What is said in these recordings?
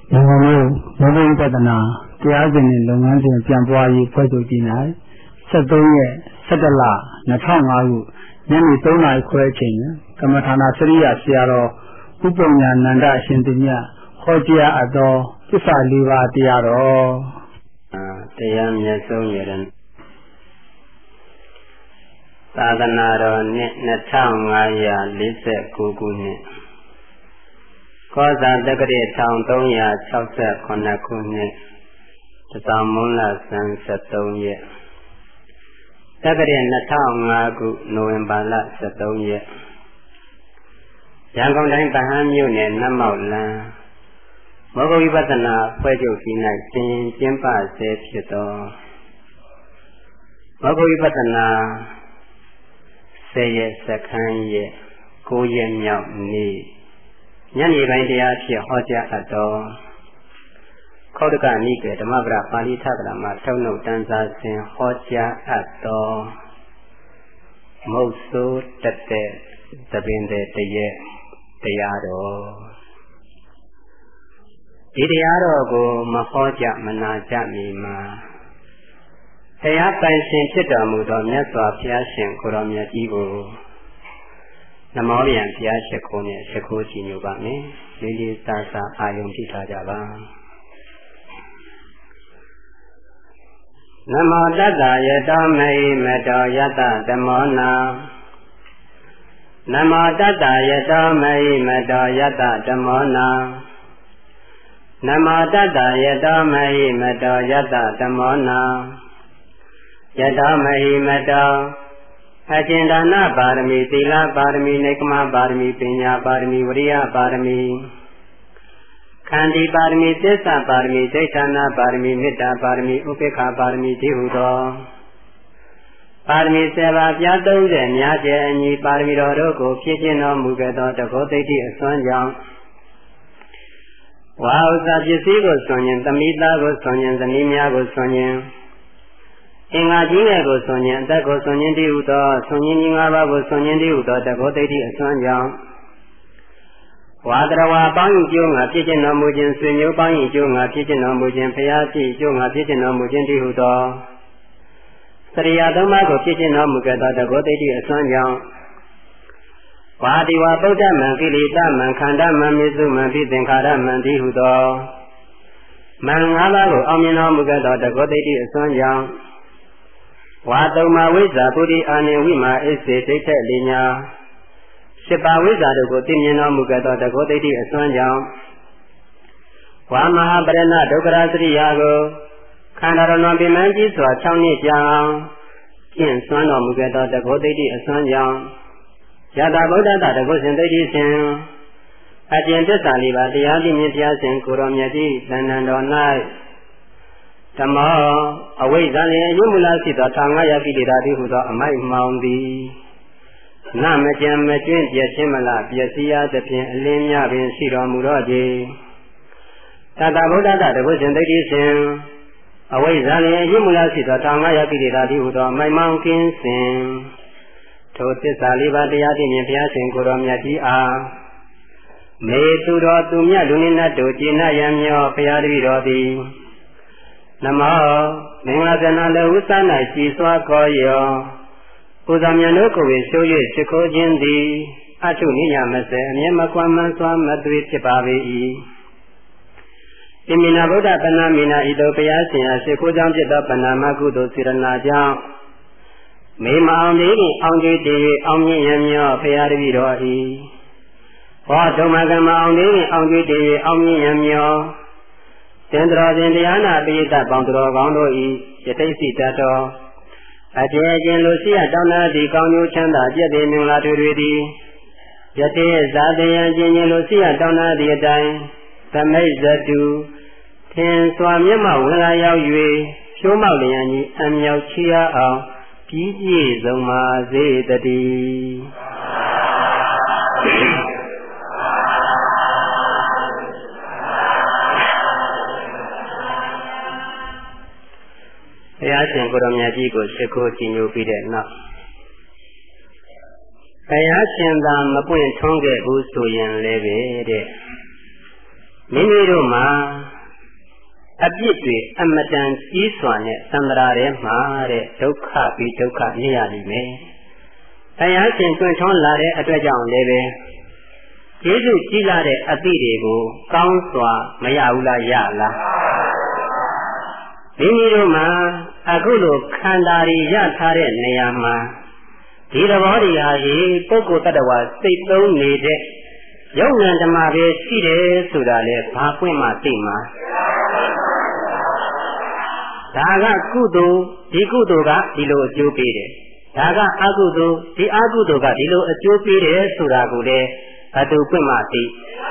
နိုင်ငံမျိုးဘုံပဒနာတရားစဉ်နဲ့လုပ်ငန်းစဉ်ပြန်ပွားရေးဖွဲ့ချုပ်ကြီး၌73ရက်17လ2005ခုညနေ3နာရီခွဲအချိန်ကမ္မထာနာစရိယဆရာတော်ဥပ္ပညာနန္ဒအရှင်သူမြတ်ဟောကြားအပ်သောသစ္စာ၄ပါးတရားတော်တရားမြတ်ဆုံးရတဲ့သာသနာတော်နှစ်2549ခုနှစ်ကောဇာတက္ကရာ1368ခုနှစ်တသောမွန်းလဆန်း73ရက်တက္ကရာ2005ခုနိုဝင်ဘာလ73ရက်ရန်ကုန်တိုင်းဗဟန်းမြို့နယ်နတ်မောက်လမ်းမောဂဝိပဿနာဖွဲ့ချုပ်ကြီး၌သင်ကျင်းပဆဲဖြစ်သောမောဂဝိပဿနာ10ရက်စခန်းရဲ့9ရက်မြောက်နေ့ညနေပိုင်းတရားဖြစ်ဟောကြားအပ်သောခောဒကနိကေဓမ္မပဒပါဠိထကရာမှာထုတ်နှုတ်တန်းစာစဉ်ဟောကြားအပ်သောမုတ်ဆိုးတတဲ့သဘင်တဲ့တရက်တရားတော်ဒီတရားတော်ကိုမဟောကြမနာကြမီမှာတရားပိုင်ရှင်ဖြစ်တော်မူသောမြတ်စွာဘုရားရှင်ကိုရောမြတ်ကြီးကိုနမောပြန်ဘုရားရှိခိုးနဲ့ရှိခိုးကြည်ညိုပါမယ်လေးလေးစားစားအာယုံပြုထားကြပါနမောတတ္တယတောမေမတောယတဓမ္မောနာနမောတတ္တယတောမေမတောယတဓမ္မောနာနမောတတ္တယတောမေမတောယတဓမ္မောနာယတောမေမတောအကျဉ်ဒါနပါရမီသီလပါရမီနိက္ခမပါရမီပညာပါရမီဝရိယပါရမီခန္တီပါရမီသစ္စာပါရမီဒိဋ္ဌာနာပါရမီမေတ္တာပါရမီဥပေက္ခပါရမီဒီဟုသောပါရမီ7ပါးပြား30များကျဲအညီပါရမီတော်တို့ကိုဖြည့်ကျင့်တော်မူခဲ့သောတကောသိတ္တိအစွမ်းကြောင့်ဝါဥစ္စာပစ္စည်းကိုဆွန်ရင်သမီးသားကိုဆွန်ရင်ဇနီးများကိုဆွန်ရင်အင်္ဂါကြီးငယ်ကိုဆွန်ရင်အသက်ကိုဆွန်ရင်တည်းဟုသောဆွန်ရင်ကြီး5ပါးကိုဆွန်ရင်တည်းဟုသောတကောသိတ္တိအစွမ်းကြောင့်ဝါတရဝါပေါင်းရင်ကျိုးငါဖြစ်ခြင်းတော်မူခြင်းဆွေမျိုးပေါင်းရင်ကျိုးငါဖြစ်ခြင်းတော်မူခြင်းဖရာရှိကျိုးငါဖြစ်ခြင်းတော်မူခြင်းတည်းဟုသောစရိယာသုံးပါးကိုဖြစ်ခြင်းတော်မူခဲ့သောတကောသိတ္တိအစွမ်းကြောင့်ဝါဒီဝါပုဒ္ဓမံကိလေသာမံခန္ဓာမံမေစုမံပိသင်္ခါရမံတည်းဟုသောမံ5ပါးကိုအောင်မြင်တော်မူခဲ့သောတကောသိတ္တိအစွမ်းကြောင့်ဝါသုံးပါးဝိဇ္ဇာပုရိအာနိဝိမာဣစေဒိဋ္ဌလိညာ7ပါးဝိဇ္ဇာတို့ကိုသိမြင်တော်မူခဲ့သောတကောသိတ္တိအစွမ်းကြောင့်ဝါမဟာပရဏဒုက္ခရာစရိယာကိုခန္ဓာတော်လွန်ပြင်းမှန်းကြီးစွာ6နှစ်ကြာအောင်ကျင့်စွမ်းတော်မူခဲ့သောတကောသိတ္တိအစွမ်းကြောင့်ယတဗုဒ္ဓတတကုရှင်သိတ္တိရှင်အကျင့်သစ္စာလေးပါးတရားသိမြင်ဘုရားရှင်ကိုရောမြတ်ကြီးသဏ္ဍာန်တော်၌ဓမ္မောအဝိဇ္ဇာနှင့်အယုမူလရှိသော1500ကိလေသာတိဟုသောအမိုက်မှောင်သည်နမကြံမကျွင့်ပြည့်ခြင်းမလားပျက်စီးရသဖြင့်အလင်းများပင်ရှိတော်မူတော့ခြင်းတတဗုဒ္ဓတတကုရှင်သိတ္တိရှင်အဝိဇ္ဇာနှင့်အယုမူလရှိသော1500ကိလေသာတိဟုသောအမိုက်မှောင်ကင်းစဉ်ထိုသစ္စာလေးပါးတရားသိမြင်ဘုရားရှင်ကိုယ်တော်မြတ်ကြီးအားမေသူတော်သူမြတ်လူနိနတ်တို့ကျေနပ်ရန်မြောဘုရားတပည့်တော်သည်နမောမင်္ဂလာဇဏလဝုသ၌ကြည်စွာခေါ်ယောပူဇော်မြတ်တို့ကိုယ်ရှိုး၍ရှိခိုးခြင်းသည်အထုနိယမစေအမြဲမကွမ်းမှန်စွာမသွေဖြစ်ပါပေ၏ဣမိနာဗုဒ္ဓပဏာမိနာဤသို့ဘုရားရှင်အားရှိခိုးကြောင်းဖြစ်သောပဏာမကုသိုလ်စေရနာကြောင့်မေမအောင်လေးကိုအောင်ကြည်တည်အောင်မြင့်ရမြောဘုရားတပည့်တော်၏ဟောဓမ္မကမ္မအောင်လေးကိုအောင်ကြည်တည်အောင်မြင့်ရမြောသင်္တော်ရှင်တရားနာပိဋကပေါင်းတော်ကောင်းတို့၏ယသိစီတတ်တော်အကျဉ်းချင်းလိုရှိရတောင်းနာသည့်ကောင်းကျိုးချမ်းသာပြည့်စုံမင်္ဂလာတွေသည်ယသိဇာတယံချင်းချင်းလိုရှိရတောင်းနာသည့်အတိုင်းသမိတ်ဇတုသင်စွာမျက်မှောက်ဝင်လာရောက်၍ဖြိုးမောက်လျံကြီးအမြောက်ချီရအောင်ပြီးပြည့်စုံပါစေတည်းဘုရားရှင်ကိုရောမြတ်ကြီးကိုရှိခိုးကြည်ညိုပြီးတဲ့နောက်ဘုရားရှင်သာမပွင့်ထွန်းခဲ့ဘူးဆိုရင်လည်းပဲတဲ့မိမိတို့မှာအပြစ်တွေအမတန်ကြီးစွာနဲ့သံဃာထဲမှာတဲ့ဒုက္ခပြီးဒုက္ခနေရလိမ့်မယ်။တရားရှင်တွင်ထွန်းလာတဲ့အတွက်ကြောင့်လည်းပဲကျေးဇူးကြီးလာတဲ့အသည့်တွေကိုကောင်းစွာမရဘူးလားရလားမိမိတို့မှာအခုလိုခန္ဓာတွေရထားတဲ့နေရာမှာဒီသဘောတရားကြီးပုဂ္ဂိုလ်တ attva စိတ်သုံးနေတဲ့ယုံနာဓမ္မပဲရှိတယ်ဆိုတာလေဘာပွင့်မှသိမှာဒါကကုသိုလ်ဒီကုသိုလ်ကဒီလိုအကျိုးပေးတယ်ဒါကအကုသိုလ်ဒီအကုသိုလ်ကဒီလိုအကျိုးပေးတယ်ဆိုတာကိုလေဘယ်သူပွင့်မှသိ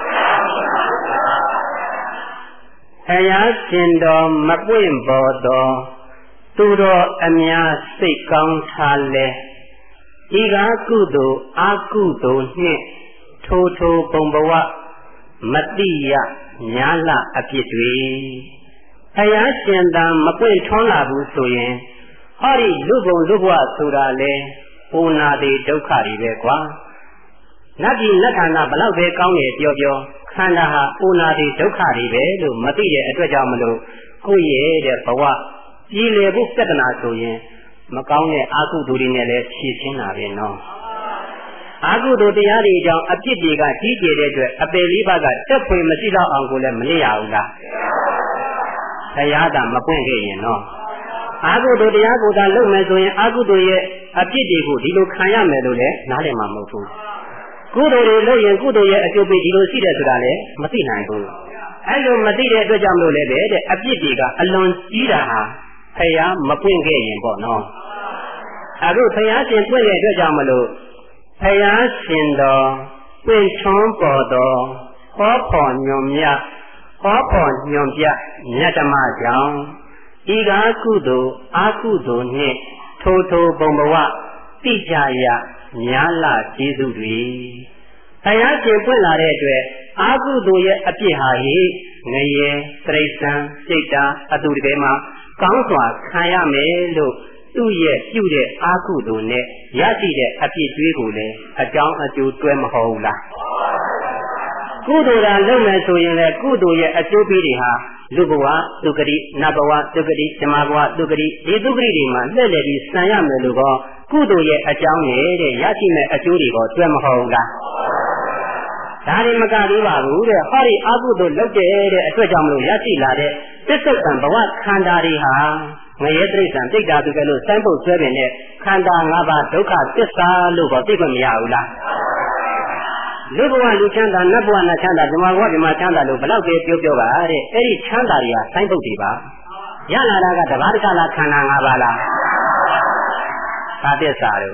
တရားရှင်တော်မပွင့်ပေါ်တော်သူတော်အများစိတ်ကောင်းထားလဲဤကကုသိုလ်အကုသိုလ်နှင့်ထိုထိုပုံဘဝမတိယညာလအဖြစ်တွေတရားရှင်သာမပွင့်ထွန်းလာဘူးဆိုရင်ဟောဒီလူဘုံလူဘဝဆိုတာလေပုံနာတိဒုက္ခတွေပဲကွာနတ်ပြည်နတ်ခန္ဓာဘလောက်ပဲကောင်းတယ်ပြောပြောခန္ဓာဟာပုံနာတိဒုက္ခတွေပဲလို့မသိတဲ့အတွက်ကြောင့်မလို့ကိုယ့်ရဲ့တဲ့ဘဝပြည်လေဖို့ပြဿနာဆိုရင်မကောင်းတဲ့အကုသိုလ်တွေနဲ့လည်းဖြည့်ရှင်းတာပဲနော်အကုသိုလ်တရားတွေကြောင့်အပြစ်တွေကကြီးကျယ်တဲ့အတွက်အပေလေးပါးကတက်ဖွေမရှိတော့အောင်ကိုလည်းမနေရဘူးလားတရားသာမပွင့်ခဲ့ရင်နော်အကုသိုလ်တရားကိုသာလုပ်မယ်ဆိုရင်အကုသိုလ်ရဲ့အပြစ်တွေကိုဒီလိုခံရမယ်လို့လည်းနားလည်မှာမဟုတ်ဘူးကုသိုလ်တွေလုပ်ရင်ကုသိုလ်ရဲ့အကျိုးပေးဒီလိုရှိတယ်ဆိုတာလည်းမသိနိုင်ဘူးအဲ့လိုမသိတဲ့အတွက်ကြောင့်မလို့လည်းတဲ့အပြစ်တွေကအလွန်ကြီးတာဟာဖယားမပွင့်ခဲ့ရင်ပေါ့နော်အခုဖယားရှင်ပွင့်တဲ့အတွက်ကြောင့်မလို့ဖယားရှင်တော်ပွင့်ထွန်းပေါ်တော်ဟောဖို့ညွန်မြဟောဖို့ညွန်ပြမြတ်ဓမ္မကြောင့်ဤကားကုသိုလ်အာကုသိုလ်နှင့်ထိုထိုပုံဘဝတိကြရညာလကျေးဇူးတွေဖယားရှင်ပွင့်လာတဲ့အတွက်အာကုသိုလ်ရဲ့အပြစ်ဟာဟိငရေတရိစ္ဆာန်စိတ်တာအတူတကယ်မှာကောင်းစွာခံရမယ်လို့သူ့ရဲ့ပြုတဲ့အာကုသိုလ်နဲ့ရရှိတဲ့အပြစ်တွေးကိုလည်းအကြောင်းအကျိုးတွဲမဟုတ်ဘူးလားကုသိုလ်ကလုပ်မယ်ဆိုရင်လည်းကုသိုလ်ရဲ့အကျိုးပေးတွေဟာလူဘဝဒုက္ခတိနတ်ဘဝဒုက္ခတိဓမ္မဘဝဒုက္ခတိဒီဒုက္ခတိတွေမှာလှည့်လည်ပြီးဆံရမယ်လို့ကောကုသိုလ်ရဲ့အကြောင်းနဲ့တဲ့ရရှိမဲ့အကျိုးတွေကိုတွဲမဟုတ်ဘူးလားဒါတွေမကသေးပါဘူးတဲ့ဟောဒီအကုသိုလ်လုပ်တဲ့အတွက်ကြောင့်မလို့ရရှိလာတဲ့သစ္စာကံဘဝခန္ဓာတွေဟာငရေတိရစ္ဆာန်သိတာသူကလို့စိုင်းပုတ်ဆွဲပင်နဲ့ခန္ဓာ၅ပါးဒုက္ခသစ္စာလို့တော့သိခွင့်မရဘူးလားလူဘဝလူချမ်းသာနတ်ဘဝနတ်ချမ်းသာဓမ္မဘဝဓမ္မချမ်းသာလို့ဘလောက်ပဲပြောပါတဲ့အဲ့ဒီချမ်းသာတွေကစိုင်းပုတ်တွေပါရလာတာကတဘာတကလားခန္ဓာ၅ပါးလားသာသစ္စာတို့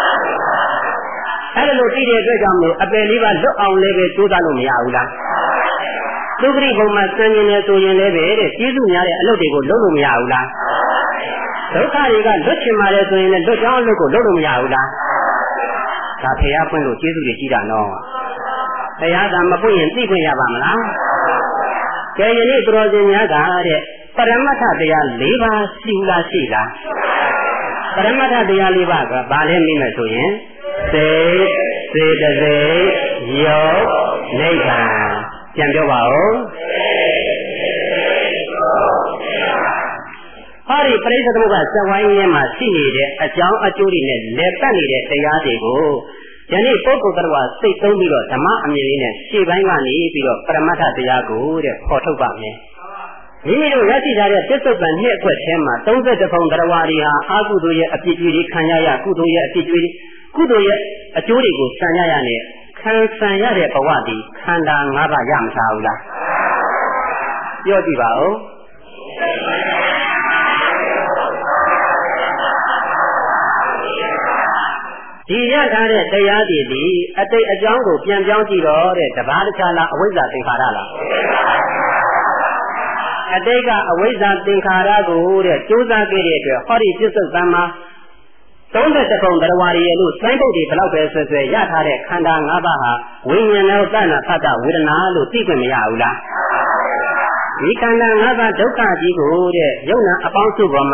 အဲ့ဒါလို့သိတဲ့အတွက်ကြောင့်မို့အပယ်လေးပါလွတ်အောင်လည်းပဲကြိုးစားလို့မရဘူးလားဒုက္ခရိဘုံမှာစံကျင်နေဆိုရင်လည်းပဲတဲ့ကျေးဇူးများတဲ့အလုပ်တွေကိုလုပ်လို့မရဘူးလားဒုက္ခတွေကလွတ်ချင်ပါတယ်ဆိုရင်လည်းလွတ်ကြောင်းအလုပ်ကိုလုပ်လို့မရဘူးလားဒါဖရာပွင့်လို့ကျေးဇူးတွေကြီးတာနော်ဖရာကမပွင့်ရင်သိခွင့်ရပါမလားကဲယနေ့သူတော်စင်များကတဲ့ပရမတ္ထတရား၄ပါးရှိလားရှိလားပရမတ္ထတရား၄ပါးကဘာလဲမိမယ်ဆိုရင်စေတသိက်ယုတ်နိဗ္ဗာန်ပြန်ပြောပါဦးဟောဒီပရိစ္ဆေသမုပ္ပါစဝိုင်းထဲမှာရှိနေတဲ့အကြောင်းအကျိုးတွေနဲ့လက်ပတ်နေတဲ့တရားတွေကိုယနေ့ပုဂ္ဂိုလ်တော်စိတ်သုံးပြီးတော့ဓမ္မအမြင်လေးနဲ့ရှေ့ပိုင်းကနေပြီးတော့ပရမတ္ထတရားကိုတဲ့ဖော်ထုတ်ပါမယ်မိမိတို့ရရှိထားတဲ့သစ္စုပ္ပန်နှစ်အခွက်ထဲမှာ31ပုံတရားဝါတွေဟာအာကုသိုလ်ရဲ့အပြစ်တွေခံရရကုသိုလ်ရဲ့အပြစ်တွေကုသိုလ်ရဲ့အကျိုးတွေကိုဆံရရနဲ့ခံဆံရတဲ့ဘဝတည်ခန္ဓာ၅ပါးရမထားဘူးလားပြောကြည့်ပါဦးဒီရထားတဲ့တရားတွေဒီအတိတ်အကြောင်းကိုပြန်ပြောင်းကြည့်တော့တဲ့တဘာတခြားလားအဝိဇ္ဇာသင်္ခါရလားအတိတ်ကအဝိဇ္ဇာသင်္ခါရကိုတဲ့ကြိုးစားခဲ့တဲ့အတွက်ဟောဒီပြစ္ဆုတ်သံမှာ31ပုံတရားဝါရီရဲ့လို့စိုင်းပုတ်တွေဘလောက်ပဲဆွဲဆွဲရထားတဲ့ခန္ဓာ၅ပါးဟာဝိညာဉ်နဲ့သဏ္ဍာဖတ်တာဝေဒနာလို့သိခွင့်မရဘူးလားဒီခန္ဓာ၅ပါးဒုက္ခကြီးကိုတဲ့ယုံနာအပေါင်းစုပေါ်မှာ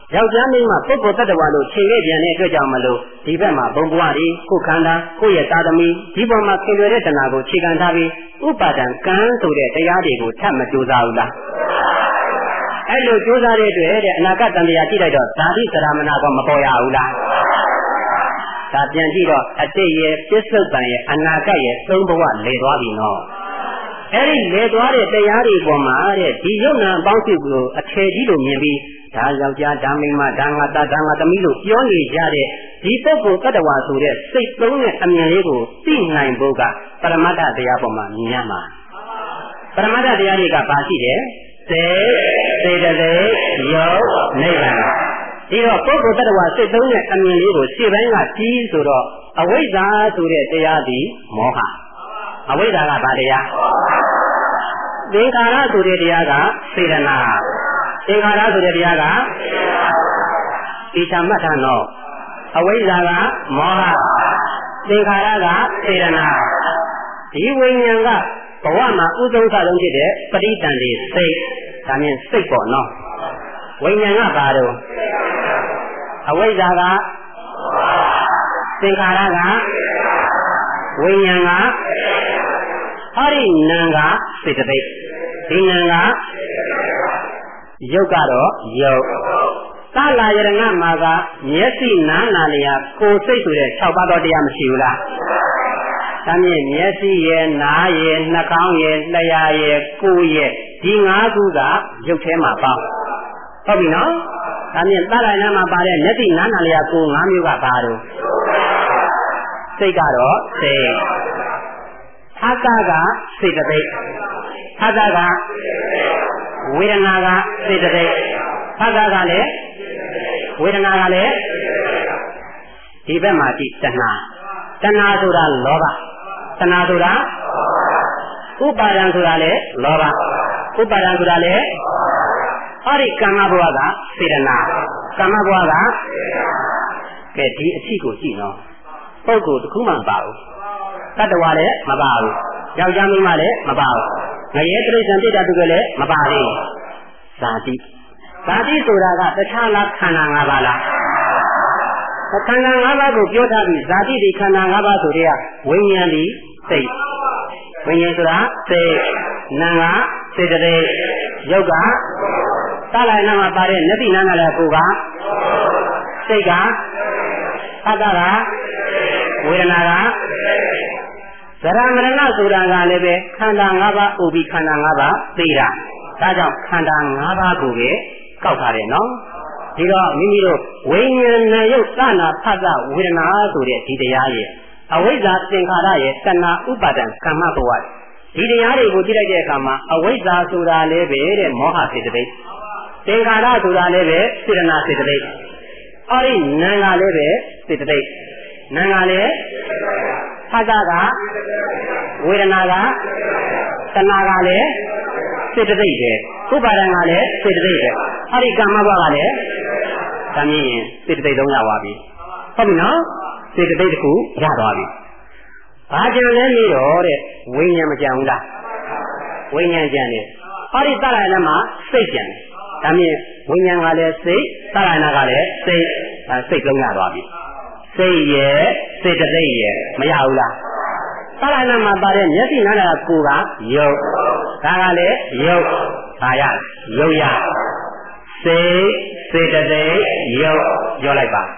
ယောက်ျားမိန်းမပုဂ္ဂိုလ်တ attva လို့ချိန်ခဲ့ပြန်တဲ့အတွက်ကြောင့်မလို့ဒီဘက်မှာဘုံဘဝတွေကိုခန္ဓာကိုယ့်ရဲ့သာသမီဒီပေါ်မှာခင်လွယ်တဲ့တဏှာကိုခြေခံထားပြီးဥပါဒံကံဆိုတဲ့တရားတွေကိုထပ်မကြိုးစားဘူးလားအဲ့လိုကြိုးစားတဲ့အတွက်တဲ့အနာဂတ်တန်တရားကြည့်လိုက်တော့ဇာတိသရမဏကောမပေါ်ရဘူးလားဒါပြန်ကြည့်တော့အတိတ်ရဲ့ပစ္စုပန်ရဲ့အနာဂတ်ရဲ့သုံးဘဝလဲသွားပြီနော်အဲ့ဒီလဲသွားတဲ့တရားတွေပေါ်မှာတဲ့ဒီယုံနာအပေါင်းစုကိုအထည်ကြီးလို့မြင်ပြီးဒါယောက်ျားဒါမိန်းမဒါငါသားဒါငါသမီးလို့ပြောနေကြတဲ့ဒီပုဂ္ဂိုလ်တ attva ဆိုတဲ့စိတ်သုံးတဲ့အမြင်လေးကိုသိနိုင်ဖို့ကပရမတ္ထတရားပေါ်မှာမြင်ရမှာပရမတ္ထတရားတွေကပါရှိတယ်စေတသိက်ယုတ်နိဗ္ဗာန်ဒီတော့ပုဂ္ဂိုလ်တ attva စိတ်သုံးတဲ့အမြင်လေးကိုရှေ့ပိုင်းကကြီးဆိုတော့အဝိဇ္ဇာဆိုတဲ့တရားဒီမောဟအဝိဇ္ဇာကဘာတရားသင်္ခါရဆိုတဲ့တရားကစေတနာသင်္ခါရဆိုတဲ့တရားကဣချာမှတ်ထားတော့အဝိဇ္ဇာကမောဟသင်္ခါရကစေတနာဒီဝိညာဉ်ကဘဝမှာဥဒုံစလုံးဖြစ်တဲ့ပဋိတန်တွေစိတ်ဒါမြင်စိတ်ပေါ့နော်ဝိညာဉ်ကဘာတော့အဝိဇ္ဇာကသင်္ခါရကဝိညာဉ်ကဟောဒီနာမ်ကစေတသိက်ဒီနာမ်ကယုတ်ကတော့ယုတ်သလာယရဏမှာကမျက်စိနားနာလျာကိုယ်စိတ်ဆိုတဲ့6ပါးသောတရားမရှိဘူးလားဒါမြင်မျက်စိရဲ့နားရဲ့နှာခေါင်းရဲ့လျှာရဲ့ကိုယ်ရဲ့ဒီ5ခုကယုတ်ထဲမှာပေါင်းဟုတ်ပြီနော်ဒါမြင်သလာယရဏမှာပါတဲ့မျက်စိနားနာလျာကိုယ်5မျိုးကဘာလို့စိတ်ကတော့စိတ်အကကစေတသိက်အကကဝေဒနာကစေတသိက်အကကလည်းဝေဒနာကလည်းဒီဘက်မှာကြည့်တဏှာဆိုတာလောဘတဏှာဆိုတာဥပါဒံဆိုတာလည်းလောဘဥပါဒံဆိုတာလည်းဟောဒီကာမဘဝကစေတနာကာမဘဝကကဲဒီအဖြစ်ကိုကြည့်နော်ပုဂ္ဂိုလ်တစ်ခုမှမပါဘူးတ attva လည်းမပါဘူးယောက်ျားမိန်းမလည်းမပါဘူးငရဲတိရစ္ဆာန်တိတ္တသူကလည်းမပါသေးဇာတိဆိုတာကတခြားလားခန္ဓာ၅ပါးလားခန္ဓာ၅ပါးကိုပြောထားပြီးဇာတိဒီခန္ဓာ၅ပါးဆိုတဲ့ဝိညာဉ်ဒီစိတ်ဝိညာဉ်ဆိုတာစိတ်နာမ်ကစေတသိက်ယုတ်ကသလာယနာမှာပါတဲ့နတိနာနာလည်းကိုယ်ကစိတ်ကအတ္တကဝေဒနာကဇရမရဏဆိုတာကလည်းပဲခန္ဓာ၅ပါးဥပိခန္ဓာ၅ပါးသိတာဒါကြောင့်ခန္ဓာ၅ပါးကိုပဲကောက်ထားတယ်နော်ဒီတော့မိမိတို့ဝိညာဉ်နဲ့ရုပ်သနာဖတ်တာဝေဒနာဆိုတဲ့ဒီတရားရဲ့အဝိဇ္ဇာသင်္ခါရရဲ့တဏှာဥပါဒံကမ္မဘဝဒီတရားတွေကိုကြည့်လိုက်တဲ့အခါမှာအဝိဇ္ဇာဆိုတာလည်းပဲတဲ့မောဟစေတသိက်သင်္ခါရဆိုတာလည်းပဲစေတနာစေတသိက်အဲ့ဒီနာမ်ကလည်းပဲစေတသိက်နာမ်ကလည်းဖတ်တာကဝေဒနာကတဏှာကလည်းစေတသိက်ပဲဥပါဒံကလည်းစေတသိက်ပဲအဲ့ဒီကာမဘဝကလည်းဒါမြင်ရင်စေတသိက်3ရသွားပြီဟုတ်ပြီနော်စေတသိက်တစ်ခုရသွားပြီဘာကြံလဲနေတော့တဲ့ဝိညာဉ်မကြံဘူးလားဝိညာဉ်ကြံတယ်အဲ့ဒီသရဏမှာစိတ်ကြံတယ်ဒါမြင်ဝိညာဉ်ကလည်းစိတ်သရဏကလည်းစိတ်စိတ်3ရသွားပြီစိတ်ရဲ့စေတသိက်ရဲ့မရဘူးလားသရဏမှာပါတဲ့မျက်စိနားနာကိုယ်ကယုတ်ဒါကလည်းယုတ်ဒါရယုတ်ရစိတ်စေတသိက်ယုတ်ပြောလိုက်ပါ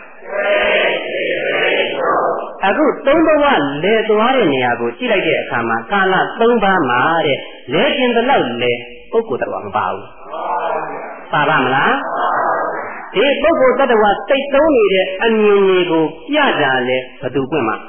အခု3ဘဝလဲသွားတဲ့နေရာကိုကြည့်လိုက်တဲ့အခါမှာကာလ3ပါးမှာတဲ့လဲကျင်တဲ့လောက်လဲပုဂ္ဂိုလ်တော်မပါဘူးပါပါမလားဒီပုဂ္ဂိုလ်တ attva စိတ်သုံးနေတဲ့အမြင်တွေကိုပြတာလဲဘယ်သူပွင့်မှာ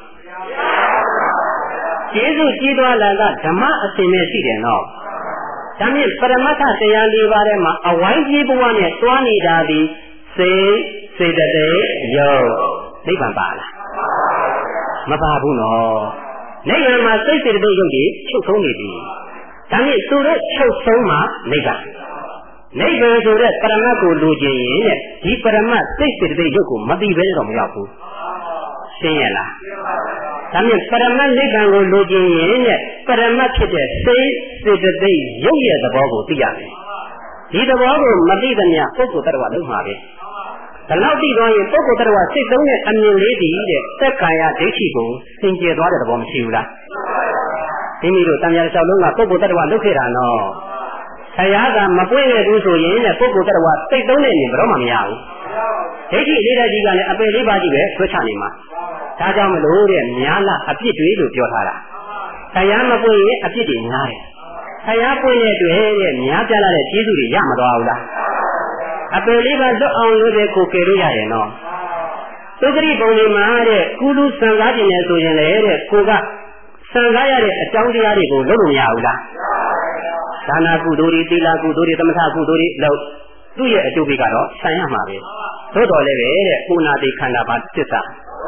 ကျေးဇူးကြီးသွားလာကဓမ္မအစဉ်နဲ့ရှိတယ်နော်ဒါမြင့်ပရမတ္ထတရား၄ပါးထဲမှာအဝိုင်းကြီးဘဝနဲ့တွားနေတာဒီစိတ်စေတသိက်ယုတ်နိဗ္ဗာန်ပါလားမပါဘူးနော်နိဗ္ဗာန်မှာစိတ်စေတသိက်ယုတ်ကြီးချုပ်ဆုံးနေပြီဒါမြင့်သူတို့ချုပ်ဆုံးမှာနိဗ္ဗာန်ဆိုတဲ့ပရမတ်ကိုလိုချင်ရင်တဲ့ဒီပရမတ်စိတ်စေတသိက်ယုတ်ကိုမသိဘဲတော့မရောက်ဘူးရှင်းရလားဒါမြင့်ပရမတ်နိဗ္ဗာန်ကိုလိုချင်ရင်တဲ့ပရမတ်ဖြစ်တဲ့စိတ်စေတသိက်ယုတ်ရဲ့သဘောကိုသိရမယ်ဒီသဘောကိုမသိသမျှပုဂ္ဂိုလ်တ attva လုံးမှာပဲဘလောက်သိသွားရင်ပုဂ္ဂိုလ်တ attva စိတ်သုံးတဲ့အမြင်လေးတည်တဲ့သက်ကာယဒိဋ္ဌိကိုသင်ကျေသွားတဲ့သဘောမရှိဘူးလားမိမိတို့တန်မြာလျှောက်လုံးကပုဂ္ဂိုလ်တ attva လုပ်ခဲ့တာနော်ဆရာကမပွင့်တဲ့သူဆိုရင်တဲ့ပုဂ္ဂိုလ်တ attva စိတ်သုံးတဲ့မြင်ဘယ်တော့မှမရဘူးဒိဋ္ဌိလေးတဲ့ကြီးကလည်းအပယ်လေးပါးကြီးပဲဆွဲချနေမှာဒါကြောင့်မလို့တဲ့များလားအပြစ်တွေလို့ပြောထားတာဆရာမပွင့်ရင်အပြစ်တွေများတယ်ဆရာပွင့်တဲ့တွေ့တဲ့များပြလာတဲ့ကျေးဇူးတွေရမသွားဘူးလားအပယ်လေးပါးလွတ်အောင်လို့တဲ့ကိုကယ်လို့ရတယ်နော်သုခရိပုံလေးမှာတဲ့ကုလူစံစားခြင်းနဲ့ဆိုရင်လေတဲ့ကိုကစံစားရတဲ့အကြောင်းတရားတွေကိုလုပ်လို့မရဘူးလားဒါနာကုသိုလ်တွေသီလကုသိုလ်တွေသမထကုသိုလ်တွေလို့သူ့ရဲ့အကျိုးပေးကတော့ဆံရမှာပဲသို့တော်လည်းပဲတဲ့ဥနာတိခန္ဓာပါသစ္စာ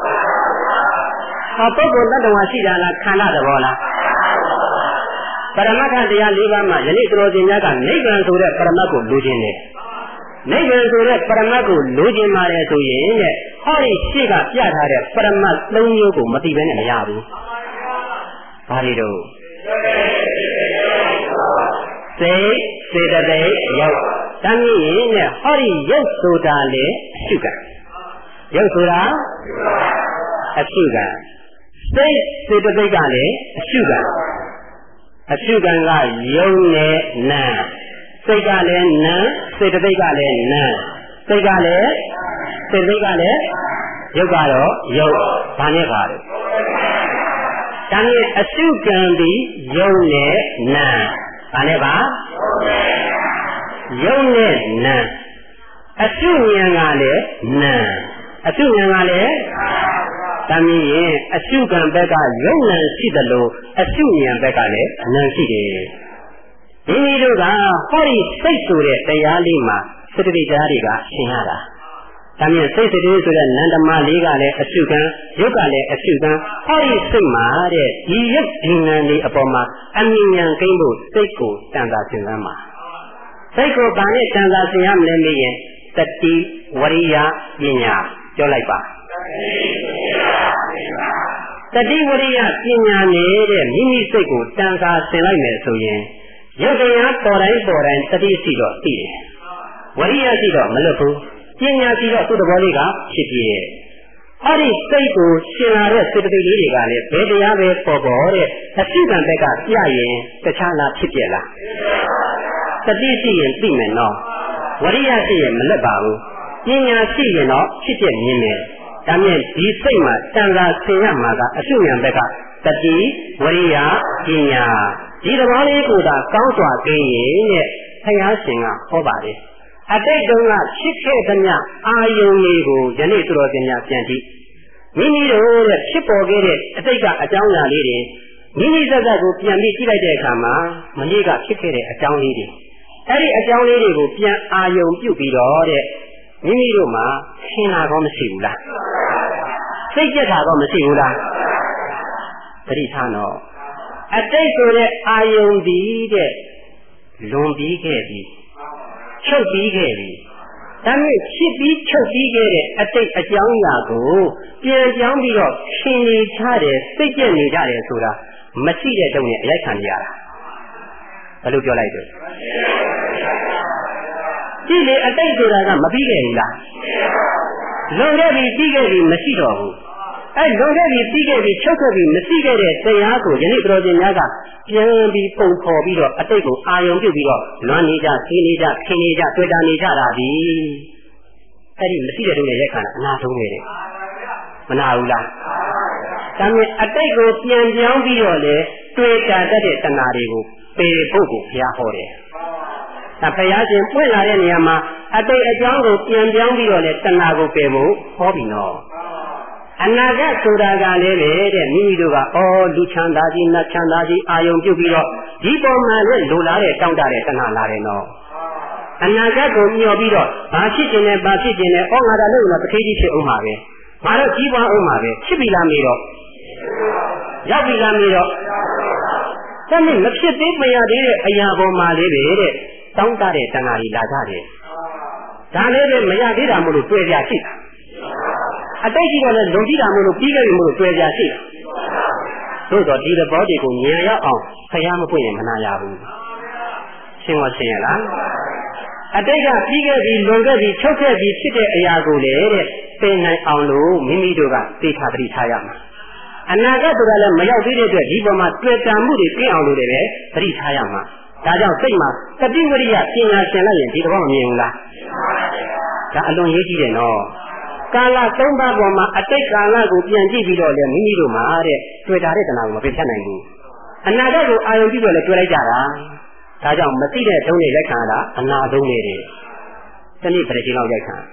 ပုဂ္ဂိုလ်တ attva ရှိတာလားခန္ဓာသဘောလားပရမတ္ထတရား၄ပါးမှာယနေ့တော်ရှင်များကနိဗ္ဗာန်ဆိုတဲ့ပရမတ်ကိုလိုချင်တယ်နိဗ္ဗာန်ဆိုတဲ့ပရမတ်ကိုလိုချင်ပါတယ်ဆိုရင်တဲ့ဟောဒီရှိကပြထားတဲ့ပရမတ်၃မျိုးကိုမသိဘဲနဲ့မရဘူးဘာတွေတော့စိတ်စေတသိက်ရုပ်တမ်းရင်နဲ့ဟောဒီရုပ်ဆိုတာလေအရှုကံရုပ်ဆိုတာအရှုကံစိတ်စေတသိက်ကလည်းအရှုကံအရှုကံကယုံနဲ့နာစိတ်ကလည်းနာစေတသိက်ကလည်းနာစိတ်ကလည်းစေတသိက်ကလည်းရုပ်ကတော့ရုပ်ဘာနဲ့ပါလဲဒါနဲ့အရှုကံပြီးယုံနဲ့နာဘာနဲ့ပါယုံနဲ့နာအရှုဉာဏ်ကလည်းနာအရှုဉာဏ်ကလည်းတမ်းရင်အရှုကံဘက်ကယုံဉာဏ်ရှိတယ်လို့အရှုဉာဏ်ဘက်ကလည်းနာရှိတယ်မိမိတို့ကဟောဒီစိတ်ဆိုတဲ့တရားလေးမှာစတတိတရားတွေကရှင်းရတာဒါမြင်စိတ်စတတိဆိုတဲ့နန္တမလေးကလည်းအရှုကံယုတ်ကလည်းအရှုကံဟောဒီစိတ်မှာတဲ့ဒီယုတ်ဒီနံလေးအပေါ်မှာအမြင်ဉာဏ်ကိန်းဖို့စိတ်ကိုတန်တာသင်္ကန်းမှာစိတ်ကိုဗာနဲ့တန်တာသင်ရမလဲမေးရင်တတိဝရိယပညာပြောလိုက်ပါတတိဝရိယပညာနဲ့မိမိစိတ်ကိုတန်ခါဆင်လိုက်မယ်ဆိုရင်ရုပ်တရားပေါ်တိုင်းတတိရှိတော့သိတယ်ဝရိယရှိတော့မလွတ်ဘူးပညာရှိတော့သူ့သဘောလေးကဖြစ်ပြည့်အဲ့ဒီစိတ်ကိုရှင်လာတဲ့စေတသိက်လေးတွေကလည်းဘယ်တရားပဲပေါ်တဲ့အရှိကံဘက်ကပြရင်တခြားလားဖြစ်ပြလားတတိရှိရင်သိမယ်နော်ဝရိယရှိရင်မလွတ်ပါဘူးပညာရှိရင်တော့ဖြစ်ပြမြင်မယ်ဒါမြင်ဒီစိတ်မှာတန်ခါဆင်ရမှာကအရှုဉာဏ်ဘက်ကတတိဝရိယပညာဒီသဘောလေးကိုသာကောင်းစွာသိရင်တဲ့ဘုရားရှင်ကဟောပါတယ်အတိတ်တုန်းကဖြစ်ခဲ့သမျှအာယုန်လေးကိုယနေ့သူတော်စင်များပြန်ကြည့်မိမိတို့တဲ့ဖြစ်ပေါ်ခဲ့တဲ့အတိတ်ကအကြောင်းအရာလေးတွေမိမိစက်ကိုပြန်ပြီးကြည့်လိုက်တဲ့အခါမှာမနေ့ကဖြစ်ခဲ့တဲ့အကြောင်းလေးတွေအဲ့ဒီအကြောင်းလေးတွေကိုပြန်အာယုန်ပြုတ်ပြီးတော့တဲ့မိမိတို့မှာရှင်းတာတော့မရှိဘူးလားစိတ်ကြက်တာတော့မရှိဘူးလားသတိထားတော့အတိတ်ဆိုတဲ့အာယုန်ဒီတဲ့လွန်ပြီးခဲ့ပြီချုပ်ပြီးခဲ့ပြီဒါမျိုးဖြစ်ပြီးချုပ်ပြီးခဲ့တဲ့အတိတ်အကြောင်းအရာကိုပြန်ကြောင်းပြီးတော့ရှင်နေချတယ်စိတ်ကြက်နေကြတယ်ဆိုတာမရှိတဲ့တုန်းနဲ့အရိုက်ခံရတာဘယ်လိုပြောလိုက်တော့ကြည့်လေအတိတ်ဆိုတာကမပြီးခဲ့ဘူးလားလွန်ခဲ့ပြီပြီးခဲ့ပြီမရှိတော့ဘူးအဲလွန်ခဲ့ပြီပြီးခဲ့ပြီချုပ်ခဲ့ပြီမရှိခဲ့တဲ့တရားကိုယနေ့တော်ရှင်များကပြန်ပြီးပုံဖော်ပြီးတော့အတိတ်ကိုအာယုံပြုပြီးတော့လွမ်းနေကြစီးနေကြခင်းနေကြတွေ့တာနေကြတာဒီအဲ့ဒီမရှိတဲ့တုန်းနဲ့ရက်ခါအနာဆုံးနေတယ်မနာဘူးလားဒါမြင်အတိတ်ကိုပြန်ပြောင်းပြီးတော့လေတွေ့တာတတ်တဲ့တဏှာတွေကိုပေဖို့ကိုဘုရားဟောတယ်ဒါဘုရားရှင်ပွင့်လာတဲ့နေရာမှာအတိတ်အကြောင်းကိုပြန်ပြောင်းပြီးတော့လေတဏှာကိုပေဖို့ဟောပြီနော်အနာဂတ်ဆိုတာကလည်းပဲတဲ့မိမိတို့ကလူချမ်းသာကြီးနတ်ချမ်းသာကြီးအာယုံပြုတ်ပြီးတော့ဒီပေါ်မှာလည်းလိုလားတဲ့တောင့်တတဲ့တဏှာလာတယ်နော်အနာဂတ်ကိုမျှော်ပြီးတော့ဘာဖြစ်ခြင်းလဲဘာဖြစ်ခြင်းလဲငါဒါလို့တော့တထေးကြီးဖြစ်အောင်ပါပဲငါတို့ကြီးပွားအောင်ပါပဲဖြစ်ပြီလားမေးတော့ရောက်ပြီလားမေးတော့တမင်မဖြစ်သေးမရသေးတဲ့အရာပေါ်မှာလေးပဲတဲ့တောင့်တတဲ့တဏှာကြီးလာကြတယ်ဒါလည်းပဲမရသေးတာမို့လို့တွေ့ကြရှိတာအတိတ်ကြီးကလည်းလုံကြည့်တာမို့လို့ပြီးခဲ့ပြီမို့လို့တွေ့ကြရှိတာတို့တော့ဒီသဘောတွေကိုဉာဏ်ရောက်အောင်ဖျားမပွင့်ရင်မနာရဘူးရှင်းမရှင်းရလားအတိတ်ကပြီးခဲ့ပြီးလွန်ခဲ့ပြီးချုပ်ခဲ့ပြီးဖြစ်တဲ့အရာကိုလေတဲ့ပင်နိုင်အောင်လို့မိမိတို့ကသိထားသတိထားရမှာအနာဂတ်ဆိုတာလည်းမရောက်သေးတဲ့အတွက်ဒီပေါ်မှာတွေ့တာမှုတွေပြင်းအောင်လို့လည်းပဲသတိထားရမှာဒါကြောင့်စိတ်မှာတတိဝရိယပညာရှင်လိုက်ရင်ဒီတော့မမြင်ဘူးလားဒါအလွန်ရေးကြည့်တယ်နော်ကာလ၃ပါးပေါ်မှာအတိတ်ကာလကိုပြန်ကြည့်ပြီးတော့လည်းမိမိတို့မှာတဲ့တွေ့တာတဲ့တဏှာကိုမပြတ်နိုင်ဘူးအနာဂတ်ကိုအာရုံပြုတော့လည်းတွေ့လိုက်ကြတာဒါကြောင့်မသိတဲ့သုံးတွေလက်ခံတာအနာသုံးတွေဒီနေ့ပြည့်ချိန်လောက်ရိုက်ခံ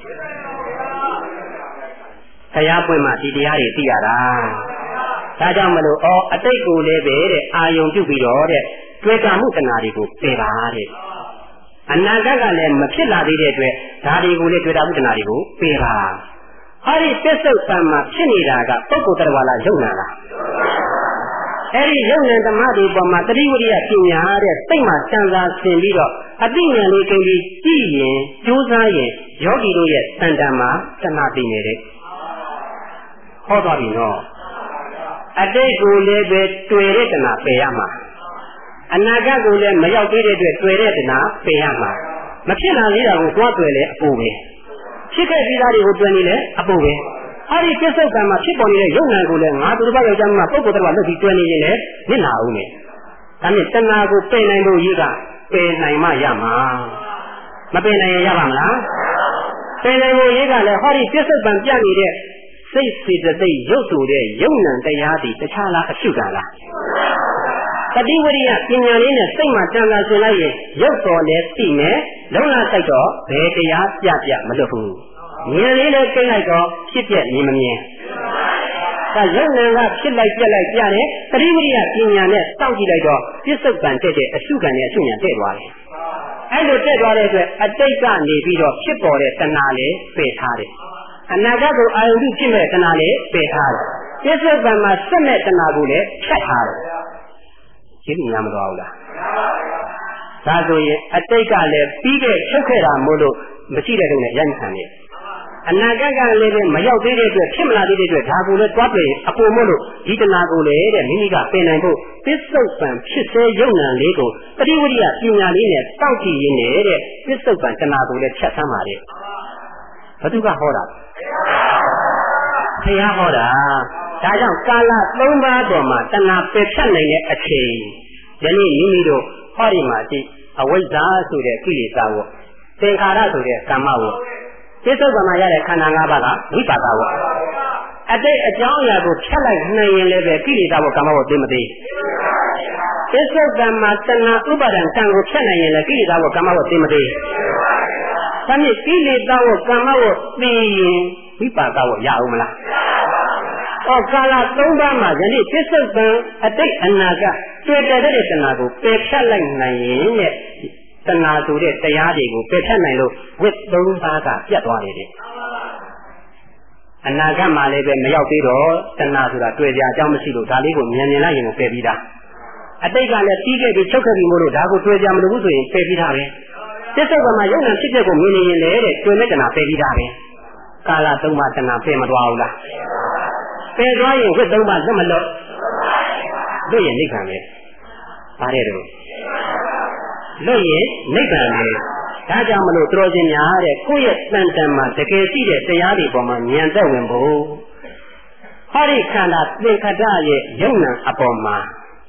တရားပွင့်မှဒီတရားတွေသိရတာဒါကြောင့်မလို့အတိတ်ကိုလည်းပဲတဲ့အာယုံပြုပြီးတော့တဲ့တွေ့တာမှုတဏှာတွေကိုပယ်ပါတဲ့အနာဂတ်ကလည်းမဖြစ်လာသေးတဲ့အတွက်ဒါတွေကိုလည်းတွေ့တာမှုတဏှာတွေကိုပယ်ပါအဲဒီသစ္စုပ္ပန်မှာဖြစ်နေတာကပုဂ္ဂိုလ်တ attva လားယုံနာလားအဲ့ဒီယုံဉာဏ်ဓမ္မတွေပေါ်မှာတတိဝရိယပညာတဲ့စိတ်မှာစံစာဆင်ပြီးတော့အသိဉာဏ်လေးကိန်းပြီးကြည့်ရင်ကြိုးစားရင်ယောဂီတို့ရဲ့စံတန်မှာတဏှာသိနေတယ်ဟောသွားပြီနော်အတိတ်ကိုလည်းပဲတွေ့တဲ့တဏှာပယ်ရမှာအနာဂတ်ကိုလည်းမရောက်သေးတဲ့အတွက်တွေ့တဲ့တဏှာပယ်ရမှာမဖြစ်လာသေးတာကိုသွားတွေ့လေအပူပဲဖြစ်ခဲ့ပြီးသားတွေကိုတွေ့နေလေအပူပဲအဲ့ဒီပြစ္ဆုတ်ကံမှာဖြစ်ပေါ်နေတဲ့ယုံနာကိုလည်းငါသူတစ်ပါးယောက်ျားမှာပုဂ္ဂိုလ်တစ်ပါးလွတ်ပြီးတွေ့နေရင်လည်းမျက်နှာအောင်နေဒါနဲ့တဏှာကိုပယ်နိုင်လို့ရေးကပယ်နိုင်မှရမှာမပယ်နိုင်ရင်ရပါမလားပယ်နိုင်လို့ရေးကလည်းဟောဒီပြစ္ဆုတ်ကံပြနေတဲ့စိတ်စေတသိက်ရုပ်ဆိုတဲ့ယုံနံတရားတွေတခြားလားအဖြူကလားတတိဝရိယပညာလေးနဲ့စိတ်မှာတန်ခါဆင်လိုက်ရင်ရုပ်တော်လည်းသိမယ်လုံးလာစိတ်တော့ဘယ်တရားပြမလွတ်ဘူးမြင်လေးလည်းသိလိုက်တော့ဖြစ်ပြမြင်မမြင်ဒါယုံနံကဖြစ်လိုက်ပြက်လိုက်ပြတယ်တတိဝရိယပညာနဲ့စောင့်ကြည့်လိုက်တော့ပြစ္ဆုတ်ကံတက်တဲ့အရှုကံနဲ့အရှုဉာဏ်တက်သွားတယ်အဲ့လိုတက်သွားတဲ့အတွက်အတိတ်ကနေပြီးတော့ဖြစ်ပေါ်တဲ့တဏှာလည်းပယ်ထားတယ်အနာဂတ်ကိုအာရုံပြုဖြစ်မဲ့တဏှာလေးပယ်ထားတယ်။ပြစ္ဆုတ်ကံမှာဆက်မဲ့တဏှာကိုလည်းဖြတ်ထားတယ်။ရှင်းပြရမသွားဘူးလား။ဒါဆိုရင်အတိတ်ကလည်းပြီးခဲ့ချုပ်ခဲ့တာမို့လို့မရှိတဲ့တုန်းနဲ့ရန်ခံနေ။အနာဂတ်ကလည်းမရောက်သေးတဲ့အတွက်ဖြစ်မလာသေးတဲ့အတွက်ဒါကိုလည်းတွားပြီးအပေါ်မို့လို့ဒီတဏှာကိုလည်းတဲ့မိမိကပယ်နိုင်ဖို့ပြစ္ဆုတ်ကံဖြစ်စေယုံနံလေးကိုပရိဝရိယပညာလေးနဲ့တောက်ကြည့်ရင်းနဲ့တဲ့ပြစ္ဆုတ်ကံတဏှာကိုလည်းဖြတ်သမ်းပါလေ။ဘသူကဟောတာဘုရားဟောတာဒါကြောင့်ကာလ၃ပါးပေါ်မှာတဏှာပယ်ဖြတ်နိုင်တဲ့အချိန်ဒီနေ့မိမိတို့ဟောဒီမှာဒီအဝိဇ္ဇာဆိုတဲ့ကိလေသာကိုသင်္ခါရဆိုတဲ့ကမ္မကိုပြစ္ဆုတ်ကံမှာရတဲ့ခန္ဓာ၅ပါးကဝိပါဒဝအတိတ်အကြောင်းအရာကိုဖြတ်လိုက်နိုင်ရင်လည်းပဲကိလေသာဘောကမ္မဘောသိမသိပြစ္ဆုတ်ကံမှာတဏှာဥပါဒံကံကိုဖြတ်နိုင်ရင်လည်းကိလေသာဘောကမ္မဘောသိမသိဒါနဲ့ကိလေသာဘောကမ္မဘောသိရင်ဝိပါဒဝရအောင်မလားကာလ၃ပါးမှာယနေ့ပြစ္ဆုတ်ကံအတိတ်အနာကတွေ့တဲ့တဏှာကိုပယ်ဖြတ်လိုက်နိုင်ရင်တဲ့တဏှာဆိုတဲ့တရားတွေကိုပယ်ဖြတ်နိုင်လို့ဝိ၃ပါးကပြတ်သွားနေတယ်အနာဂတ်မှာလည်းပဲမရောက်သေးတော့တဏှာဆိုတာတွေ့ကြအကြောင်းမရှိလို့ဒါလေးကိုမြင်လိုက်ရင်ပယ်ပြီးသားအတိတ်ကလည်းပြီးခဲ့ပြီးချုပ်ခဲ့ပြီးမို့လို့ဒါကိုတွေ့ကြမလို့ဘူးဆိုရင်ပယ်ပြီးသားပဲပြစ္ဆုတ်ကံမှာယုံနာဖြစ်တဲ့ကိုမြင်နေရင်လည်းတဲ့တွေ့မဲ့တဏှာပယ်ပြီးသားပဲကာလ၃ပါးတဏှာပယ်မသွားဘူးလားပယ်သွားရင်ဝိ၃ပါးလွတ်မလွတ်လွတ်ရင်နိဗ္ဗာန်ပဲပါတယ်တော့လွတ်ရင်နိဗ္ဗာန်ပဲဒါကြောင့်မလို့တော်ရှင်များတဲ့ကိုယ့်ရဲ့တန်တန်မှာတကယ်ရှိတဲ့တရားတွေပေါ်မှာဉာဏ်သက်ဝင်ဖို့ဟောဒီခန္ဓာသင်္ခတရဲ့ယုံနာအပေါ်မှာ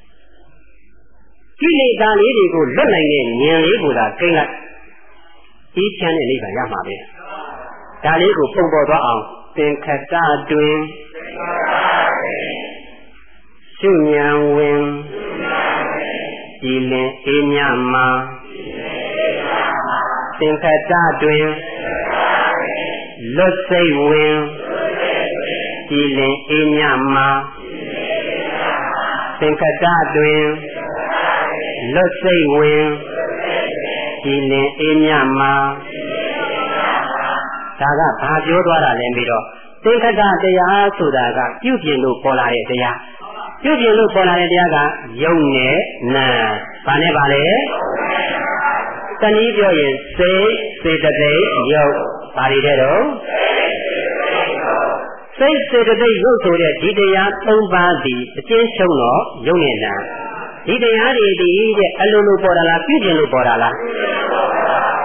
ကိလေသာလေးတွေကိုလွတ်နိုင်တဲ့ဉာဏ်လေးကိုသာကိန်းလိုက်အေးချမ်းတဲ့နိဗ္ဗာန်ရမှာပဲဒါလေးကိုပုံပေါ်သွားအောင်သင်္ခတတွင်ရှုဉာဏ်ဝင်ဒီလင်အေးမြမှာသင်္ခတတွင်လွတ်စိတ်ဝင်ဒီလင်အေးမြမှာသင်္ခတတွင်လွတ်စိတ်ဝင်ဒီလင်အေးမြမှာဒါကဘာပြောသွားတာလဲပြီးတော့သင်္ခတတရားဆိုတာကပြုပြင်လို့ပေါ်လာတဲ့တရားပြုပြင်လို့ပေါ်လာတဲ့တရားကယုံနဲ့နာဘာနဲ့ပါလဲတနည်းပြောရင်စိတ်စေတသိက်ယုတ်ဘာတွေတဲ့တော့စိတ်စေတသိက်ယုတ်ဆိုတဲ့ဒီတရား၃ပါးဒီအကျဉ်းချုပ်တော့ယုံနဲ့နာဒီတရားတွေဒီတဲ့အလိုလိုပေါ်တာလားပြုပြင်လို့ပေါ်တာလား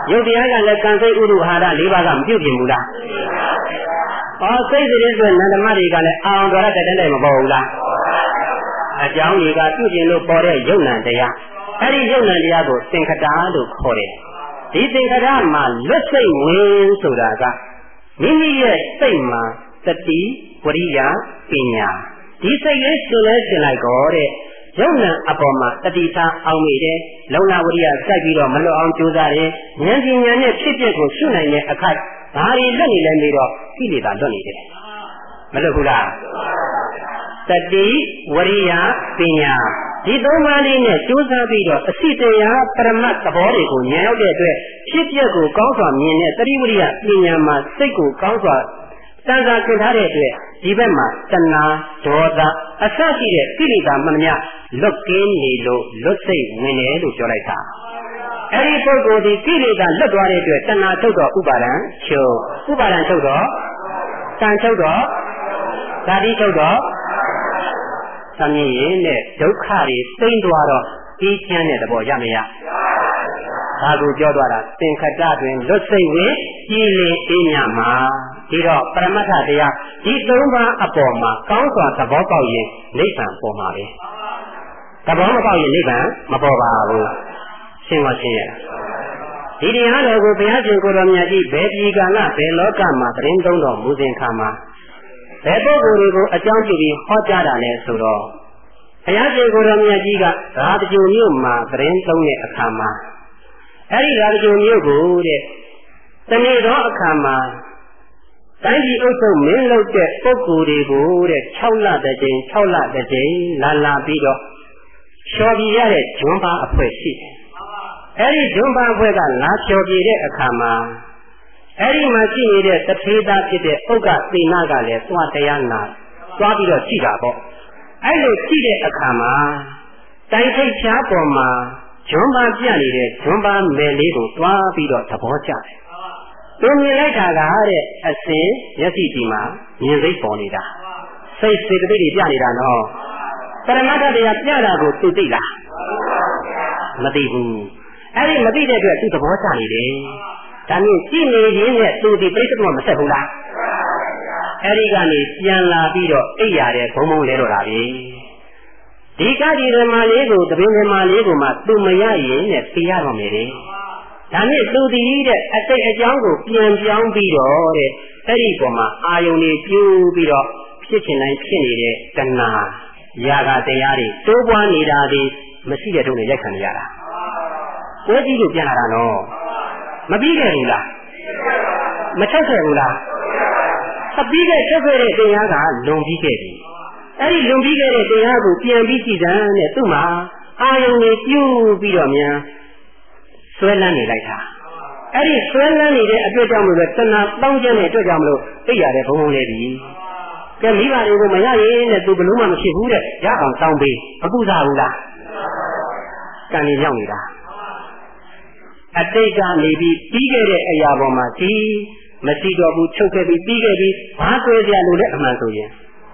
ယုတ်တရားကလည်းကံစိတ်ဥဒ္ဓဟာရ၄ပါးကမပြုတ်ပြင်ဘူးလားစိတ်တွေဆိုနန္ဒမတွေကလည်းအောင်တော်ရတဲ့တဲ့မပေါ်ဘူးလားအကြောင်းတွေကပြုပြင်လို့ပေါ်တဲ့ယုတ်နံတရားအဲ့ဒီယုတ်နံတရားကိုသင်္ခတလို့ခေါ်တယ်ဒီသင်္ခတမှာလွတ်စိတ်ဝင်ဆိုတာကမိမိရဲ့စိတ်မှာတတိဝရိယပညာဒီစိတ်လေးရှင်လဲရှင်လိုက်တော့တဲ့ယုံနာအပေါ်မှာတတိထားအောင်မိတယ်လုံလဝရိယစိုက်ပြီးတော့မလွတ်အောင်ကြိုးစားတယ်ဉာဏ်ပညာနဲ့ဖြစ်ပျက်ကိုရှုနိုင်တဲ့အခိုက်ဘာတွေလွတ်နေလဲပြီးတော့ကိလေသာလွတ်နေတယ်မလွတ်ဘူးလားတတိဝရိယပညာဒီသုံးပါးလေးနဲ့ကြိုးစားပြီးတော့အစီတရားပရမတ်သဘောတွေကိုဉာဏ်ရောက်တဲ့အတွက်ဖြစ်ပျက်ကိုကောင်းစွာမြင်တဲ့တတိဝရိယပညာမှာစိတ်ကိုကောင်းစွာတန်ခါသင်ထားတဲ့အတွက်ဒီဘက်မှာတဏှာဒေါသအစရှိတဲ့ကိလေသာမှန်များလွတ်ကင်းနေလို့လွတ်စိတ်ဝင်တယ်လို့ပြောလိုက်တာအဲဒီပုဂ္ဂိုလ်ဒီကိလေသာလွတ်သွားတဲ့အတွက်တဏှာထုတ်တော့ဥပါဒံချုပ်ဥပါဒံထုတ်တော့တန်ထုတ်တော့ဓာတိထုတ်တော့သမီးရင်နဲ့ဒုက္ခတွေသိမ့်သွားတော့အေးချမ်းတဲ့သဘောရမရဒါကိုပြောသွားတာသင်္ခတတွင်လွတ်စိတ်ဝင်ကြည်လင်အေးမြမှာဒီတော့ပရမတ္ထတရားဒီသုံးပါးအပေါ်မှာကောင်းစွာသဘောပေါက်ရင်နိဗ္ဗာန်ပေါ်မှာပဲသဘောမပေါက်ရင်နိဗ္ဗာန်မပေါ်ပါဘူးရှင်းပါရှင်းရဒီတရားတော်ကိုဘုရားရှင်ကိုယ်တော်မြတ်ကြီးဘယ်ပြည်ကလဘယ်လောကမှာသတင်းသုံးတော်မူစဉ်ခါမှာဘယ်ပုဂ္ဂိုလ်တွေကိုအကြောင်းပြုပြီးဟောကြားတာလဲဆိုတော့ဘုရားရှင်ကိုယ်တော်မြတ်ကြီးကရာဇဂုံမြို့မှာသတင်းသုံးတဲ့အခါမှာအဲဒီရာဇဂုံမြို့ကိုတဲ့တနေ့တော့အခါမှာတိုင်းပြည်အုပ်ချုပ်မင်းလုပ်တဲ့ပုဂ္ဂိုလ်တွေကိုတဲ့6လတစ်ကြိမ်6လတစ်ကြိမ်လာပြီးတော့လျှော်ပြရတဲ့ဂျွန်းပါအဖွဲ့ရှိတယ်အဲဒီဂျွန်းပါအဖွဲ့ကလာလျှော်ပြတဲ့အခါမှာအဲဒီမှာရှိနေတဲ့တထေးသားဖြစ်တဲ့ဥက္ကသေနကလည်းသွားတရားနာသွားပြီးတော့ကြည့်တာပေါ့အဲလိုကြည့်တဲ့အခါမှာတိုင်းထိပ်ချားပေါ်မှာဂျွန်းပါပြနေတဲ့ဂျွန်းပါမယ်လေးကိုသွားပြီးတော့သဘောကျတယ်သူမြင်လိုက်တာကတဲ့အစင်မျက်စိဒီမှာမြင်စိတ်ပေါ်နေတာစိတ်စေတသိက်တွေပြနေတာနော်ပရမတ္ထတရားပြတာကိုသူသိလားမသိဘူးအဲ့ဒီမသိတဲ့အတွက်သူသဘောကျနေတယ်ဒါမျိုးကြည့်နေရင်းနဲ့သူဒီပြိဿကမဆက်ဘူးလားအဲ့ဒီကနေပြန်လာပြီးတော့အိပ်ရတဲ့ဘုံဘုံလဲတော့တာပဲဒီကတိဓမ္မလေးကိုတပင်းဓမ္မလေးကိုမှသူမရရင်နဲ့သိရတော့မယ်လေဒါနဲ့သူတည်တဲ့အစိတ်အကြောင်းကိုပြန်ပြောင်းပြီးတော့တဲ့အဲ့ဒီပေါ်မှာအာယုန်တွေပြူပြီးတော့ဖြစ်ချင်တိုင်းဖြစ်နေတဲ့တဏှာရာဂတရားတွေတိုးပွားနေတာဒီမရှိတဲ့တုန်းနဲ့ရိုက်ခံနေရတာကိုယ်ကြည့်လို့ပြန်လာတာနော်မပြီးခဲ့ဘူးလားမချက်ခဲ့ဘူးလားအပြီးခဲ့ချက်ခဲ့တဲ့တရားကလွန်ပြီးခဲ့ပြီအဲ့ဒီလွန်ပြီးခဲ့တဲ့တရားကိုပြန်ပြီးကြည့်စမ်းတဲ့သူ့မှာအာယုန်တွေပြူပြီးတော့မြန်ဆွဲလန်းနေလိုက်တာအဲ့ဒီဆွဲလန်းနေတဲ့အတွက်ကြောင့်မလို့တဏှာတောင်းကျတဲ့အတွက်ကြောင့်မလို့သိရတဲ့ဘုံဘုံလေးပြီကဲမိဘတွေကိုမရရင်တဲ့သူဘလို့မှမဖြစ်ဘူးတဲ့ရအောင်တောင်းပေးမပူစားဘူးလားကံကြီးရောက်နေတာအတိတ်ကနေပြီးခဲ့တဲ့အရာပေါ်မှာဒီမရှိတော့ဘူးချုပ်ခဲ့ပြီးခဲ့ပြီးဘာဆွဲကြလို့လဲအမှန်ဆိုရင်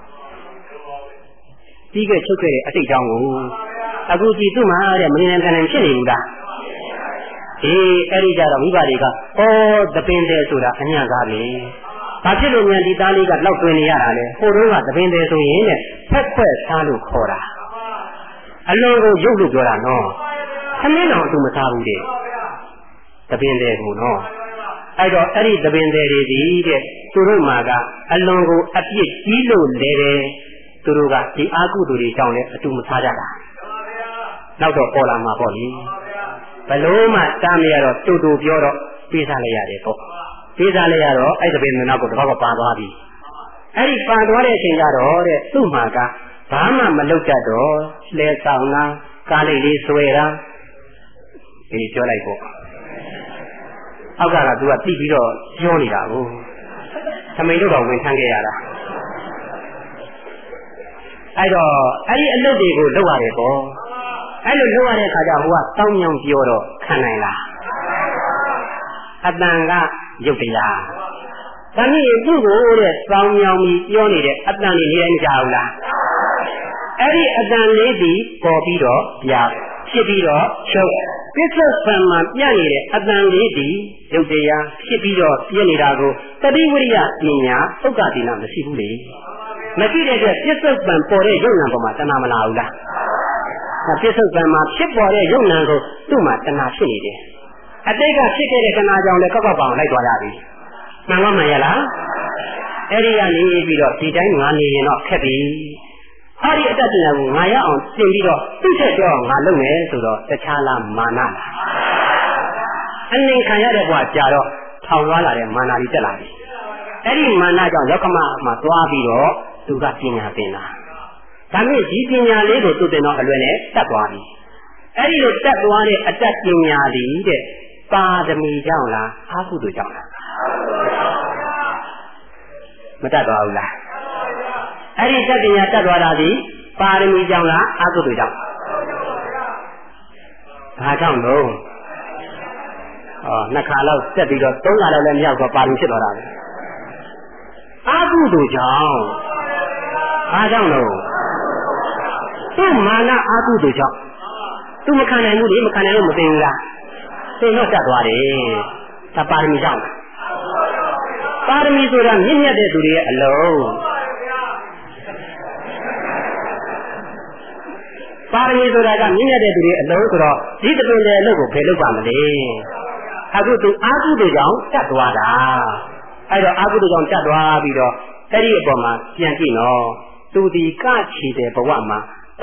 ပြီးခဲ့ချုပ်ခဲ့တဲ့အတိတ်ကြောင့်ကိုအခုကြည့်သူ့မှာတဲ့မင်းနဲ့ကနေဖြစ်နေဘူးလားအဲ့ဒီကြတော့မိဘတွေကသပင်တယ်ဆိုတာအညံ့ကားလေဘာဖြစ်လို့မြန်ဒီသားလေးကလောက်တွင်နေရတာလဲဟိုတုန်းကသပင်တယ်ဆိုရင်တဲ့ဖက်ခွက်စားလို့ခေါ်တာအလွန်ကိုရုပ်လို့ပြောတာနော်သမင်းတော်သူမစားဘူးတဲ့သပင်တယ်ကိုနော်အဲ့တော့အဲ့ဒီသပင်တယ်တွေဒီတဲ့သူတို့မှာကအလွန်ကိုအပြစ်ကြီးလို့လေတယ်သူတို့ကဒီအာကုသိုလ်တွေကြောင့်လည်းအတူမစားကြတာနောက်တော့ပေါ်လာမှာပေါ့လေဘလို့မှတားမရတော့တူတူပြောတော့ပြေးစားလိုက်ရတယ်ပေါ့ပြေးစားလိုက်ရတော့အဲ့ဒီပင်နောက်ကိုတော့ပါသွားပြီအဲ့ဒီပါသွားတဲ့အချိန်ကျတော့တဲ့သူ့မှာကဘာမှမလုပ်တတ်တော့လဲဆောင်တာကားလေးလေးဆွဲတာဒီပြောလိုက်ပေါ့အောက်ကသူကတိပြီးတော့ပြောနေတာကိုသမိန်တို့တော့ဝင်ထမ်းခဲ့ရတာအဲ့တော့အဲ့ဒီအလုပ်တွေကိုလုပ်ရတယ်ပေါ့အဲ့လိုလုပ်ရတဲ့အခါကျဟိုကတောင်းမြောင်ပြောတော့ခံနိုင်လားအတန်ကရုပ်တရားဒါနည်းသူ့ကိုတဲ့တောင်းမြောင်ပြီးပြောနေတဲ့အတန်လေးနေမကြဘူးလားအဲ့ဒီအတန်လေးဒီပေါ်ပြီးတော့ပြဖြစ်ပြီးတော့ချုပ်ပစ္စုပန်မှာပြနေတဲ့အတန်လေးဒီရုပ်တရားဖြစ်ပြီးတော့ပြနေတာကိုတတိဝိရိယပညာဥက္ကတိနာမရှိဘူးလေမရှိတဲ့အတွက်ပစ္စုပန်ပေါ်တဲ့ရုပ်နာပေါ်မှာတဏှာမလာဘူးလားပစ္စုပန်မှာဖြစ်ပေါ်တဲ့ရုပ်နာကိုသူ့မှာတဏှာဖြစ်နေတယ်အတိတ်ကဖြစ်ခဲ့တဲ့တဏှာကြောင့်လည်းကောက်ကောက်ပေါင်လိုက်သွားရပြီမှန်မှန်ရလားအဲ့ဒီကနေပြီးတော့ဒီတိုင်းငါနေရင်တော့ခက်ပြီဟာဒီအတ္တတရားကိုငါရအောင်သင်ပြီးတော့သူ့ချက်တော့ငါလုပ်မယ်ဆိုတော့တခြားလားမာနလားအနင်ခံရတဲ့ဘဝကြာတော့ထောင်သွားလာတဲ့မာနကြီးတက်လာပြီအဲ့ဒီမာနကြောင့်ယောကမမှာသွားပြီးတော့သူကပညာသင်တာဒါမျိုးဒီပညာလေးကိုသူသင်တော့အလွယ်နဲ့တတ်သွားပြီအဲ့ဒီလိုတတ်သွားတဲ့အတ္တပညာလေးတဲ့ပါရမီကြောင့်လားအာဟုတုကြောင့်လားမတတ်သွားဘူးလားအဲ့ဒီတတ်ပညာတတ်သွားတာဒီပါရမီကြောင့်လားအာဟုတုကြောင့်ဘာကြောင့်လို့နှစ်ခါလောက်တက်ပြီးတော့သုံးခါလောက်လည်းမရောက်တော့ပါရမီဖြစ်သွားတာပဲအာဟုတုကြောင့်ဘာကြောင့်လို့သူ့မာနအာဟုတုကြောင့်သူမခံနိုင်ဘူးလေမခံနိုင်လို့မသိဘူးလားသိတော့တတ်သွားတယ်ဒါပါရမီကြောင့်ပါရမီဆိုတာမြင့်မြတ်တဲ့သူတွေရဲ့အလုံးပါရမီဆိုတာကမြင့်မြတ်တဲ့သူတွေအလုံးဆိုတော့ဒီတပင်တဲ့အလုပ်ကိုဘယ်လုပ်ပါမလဲအခုသူအာဟုတုကြောင့်တတ်သွားတာအဲ့တော့အာဟုတုကြောင့်တတ်သွားပြီးတော့အဲ့ဒီအပေါ်မှာပြန်ကြည့်နော်သူဒီကချီတဲ့ဘဝမှာ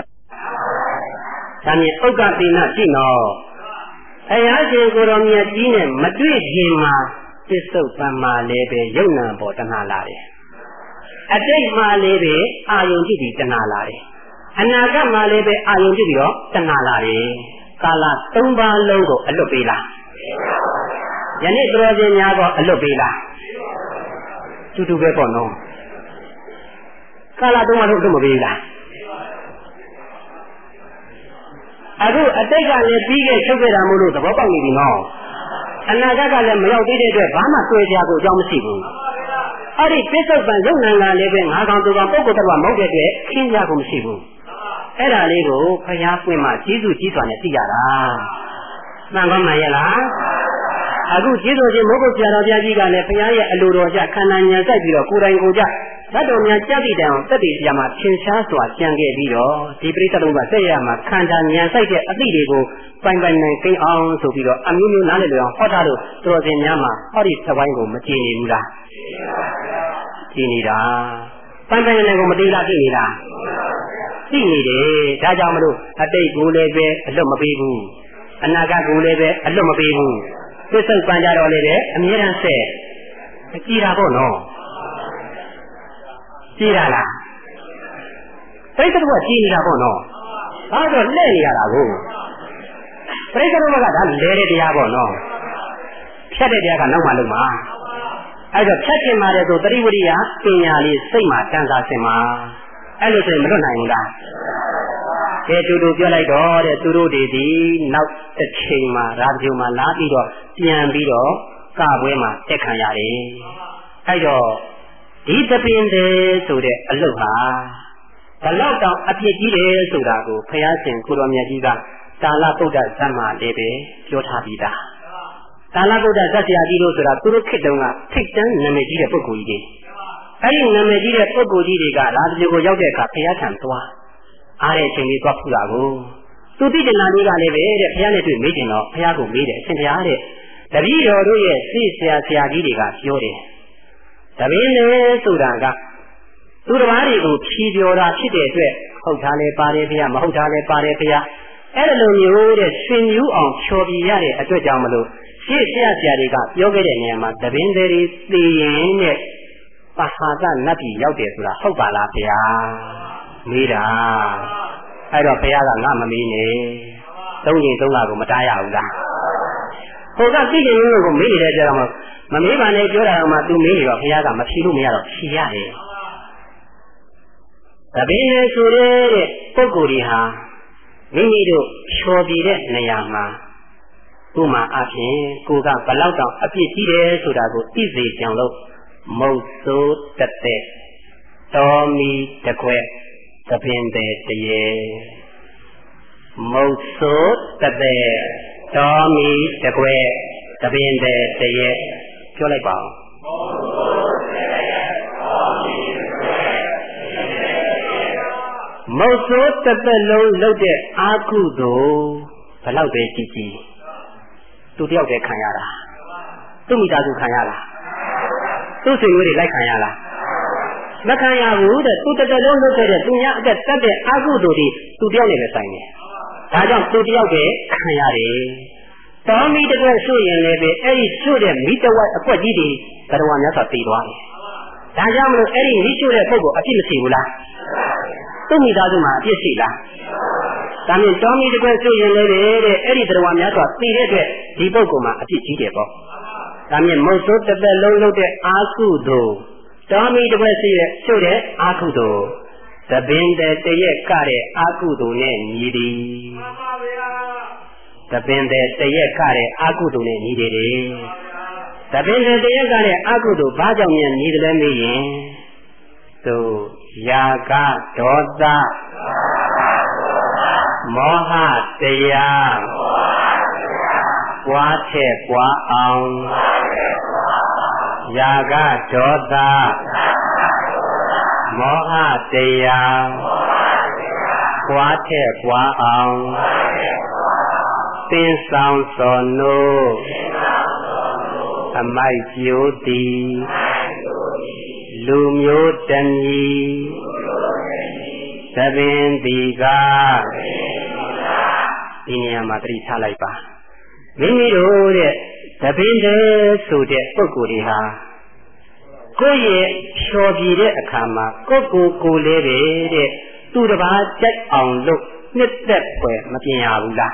ဒါမြင်ဥက္ကတိနာကြည့်နော်အရာရှင်ကိုတော်မြတ်ကြီးနဲ့မတွေ့ခင်မှာပစ္စုပန်မှာလည်းပဲယုံနာပေါ်တဏှာလာတယ်အတိတ်မှာလည်းပဲအာယုံကြည့်ပြီးတဏှာလာတယ်အနာဂတ်မှာလည်းပဲအာယုံကြည့်ပြီးတော့တဏှာလာတယ်ကာလ၃ပါးလုံးကိုအလွတ်ပေးလားယနေ့တော်ရှင်များကအလွတ်ပေးလားတူတူပဲပေါ့နော်ကာလ၃ပါးလုံးအလွတ်မပေးလားအခုအတိတ်ကလည်းပြီးခဲ့ချုပ်ခဲ့တာမို့လို့သဘောပေါက်နေပြီနော်အနာဂတ်ကလည်းမရောက်သေးတဲ့အတွက်ဘာမှတွေ့ကြဖို့အကြောင်းမရှိဘူးအဲ့ဒီပစ္စုပန်ရုပ်နာကလည်းပဲငါးကောင်သူကောင်ပုဂ္ဂိုလ်တော်မဟုတ်တဲ့အတွက်ရှင်းကြဖို့မရှိဘူးအဲ့ဒါလေးကိုဖျားပွင့်မှကျေးဇူးကြီးစွာနဲ့သိကြတာမှန်ကောင်းမှရဲ့လားအခုကျေးဇူးရှင်မိုးကုတ်ဆရာတော်ဘုရားကြီးကလည်းဘုရားရဲ့အလိုတော်ကြခန္ဓာဉာဏ်စိုက်ပြီးတော့ကိုယ်တိုင်ကိုယ်ကြဓာတ်တော်များကြတိတိုင်အောင်သက်တည်ပြမှာသင်ရှားစွာကြံခဲ့ပြီးတော့ဒီပရိသတ်တို့ကဆက်ရမှာခန္ဓာဉာဏ်စိုက်တဲ့အသည့်တွေကိုပိုင်ပိုင်နိုင်သိအောင်ဆိုပြီးတော့အမျိုးမျိုးနားလည်လို့အောင်ဟောထားလို့တော်စင်များမှာဟောဒီသပိုင်းကိုမကြည်နေဘူးလားကြည်နေတာပိုင်ပိုင်နိုင်ကိုမသိလားကြည်နေတာကြည်နေတယ်ဒါကြောင့်မလို့အတိတ်ကိုလည်းပဲအလွတ်မပေးဘူးအနာဂတ်ကိုလည်းပဲအလွတ်မပေးဘူးသစ္စုပန်ကြတော့လည်းပဲအမြဲတမ်းဆက်ကြည်တာပေါ့နော်ကြည်တာလားပရိသတ်ကကြည်နေတာပေါ့နော်ဘာလို့လဲ့နေရတာကိုပရိသတ်ကဒါလဲတဲ့တရားပေါ့နော်ဖြတ်တဲ့တရားကနောက်မှလုံးမှာအဲ့တော့ဖြတ်ခြင်းမှာတဲ့ဆိုတတိဝိရိယပညာလေးစိတ်မှာတန်စာစင်မှာအဲ့လိုဆိုရင်မလွတ်နိုင်ဘူးလားကဲတူတူပြောလိုက်တော့တဲ့သူတို့တွေဒီနောက်တစ်ချိန်မှာရာဇဂုံမှာလာပြီးတော့ပြန်ပြီးတော့ကပွဲမှာတက်ခံရတယ်အဲ့တော့ဒီတပင်တယ်ဆိုတဲ့အလုပ်ဟာဘလောက်တောင်အပြစ်ကြီးတယ်ဆိုတာကိုဘုရားရှင်ကိုတော်မြတ်ကြီးကကာလဗုဒ္ဓဇတ်မှာလည်းပဲပြောထားပြီးသားကာလဗုဒ္ဓဇတ်ဆရာကြီးတို့ဆိုတာသူတို့ခေတ်တုန်းကထိတ်တန်းနာမည်ကြီးတဲ့ပုဂ္ဂိုလ်ကြီးတွေအဲဒီနာမည်ကြီးတဲ့ပုဂ္ဂိုလ်ကြီးတွေကရာဇဂုံကိုရောက်တဲ့အခါဘုရားထံသွားအားတဲ့အချိန်လေးသွားဖူးတာကိုသူတိတနာလေးကလည်းပဲတဲ့ဘုရားနဲ့တွေ့မေးတယ်တော့ဘုရားကိုမေးတယ်အရှင်ဘုရားတဲ့တပည့်တော်တို့ရဲ့စိတ်ဆရာကြီးတွေကပြောတယ်တပည့်လေဆိုတာကသူတစ်ပါးတွေကိုဖြီးပြောတာဖြစ်တဲ့အတွက်ဟုတ်တာလည်းပါတယ်ဘုရားမဟုတ်တာလည်းပါတယ်ဘုရားအဲ့လိုမျိုးတဲ့ရှင်ယူအောင်ချော်ပြရတဲ့အတွက်ကြောင့်မလို့ရှေ့ဆရာတွေကပြောခဲ့တဲ့နေရာမှာတပည့်တွေသိရင်တဲ့ပဟာဒနတ်ပြည်ရောက်တယ်ဆိုတာဟုတ်ပါလားဘုရားမေးတာအဲ့တော့ဘုရားကငါမမေးနဲ့သုံးရင်သုံးတာကိုမတားရဘူးလားဟိုကသိတယ်လို့ကိုမေးနေတဲ့ကြောင့်မမေးပါနဲ့ပြောတာကမှသူမေးနေတော့ဘုရားကမဖြေလို့မရတော့ဖြေရတယ်တပည့်လေဆိုတဲ့ပုဂ္ဂိုလ်တွေဟာမိမိတို့ချော်ပြတဲ့နေရာမှာဥမာအဖြစ်ကိုကဘလောက်တောင်အပြစ်ကြီးတယ်ဆိုတာကိုသိစေကြောင်လို့မုတ်ဆိုးတသက်တော်မီတကွဲသပင်တဲ့တရေ Moso Tabe Tommy the Great the Bin the Yet Jolibon Moso Tabe loaded Akudo Palau de Titi to the other Kayala to me Dazu Kayala to see really like Kayala Makaya wood to the long located to get Tabe Agudo to the other sign. I don't do the other Kayari. Tommy the Great Suyan lady, any student, meet the what a poor diddy, but one else of the one. Tajam any issue a pogo, a timothy. To me, Dazuma, Yesila. Tammy Tommy the Great Suyan lady, any one else of the Bogoma, a teachable. Tammy most of the long loaded Akudo. Tommy the Great Suyan, Akudo. The bin that they got it, Akudo needy. The bin that they got it, Akudo needy. The bin that they got it, Akudo, Bajam needed a million. So, Yaga, Doza, Moha, Teya, Wache, Waang, Yaga, Doza. Moha Teya Quate Quaang Tin Sound Sono Amai Beauty Lumyo Dani Seven Diga Inia Madri Salaipa Mimi Rode Sabinde Sude Pukuriha Koye Shogi Akama, Koko Lady, to the Bajak on look, net that way, Matiaula.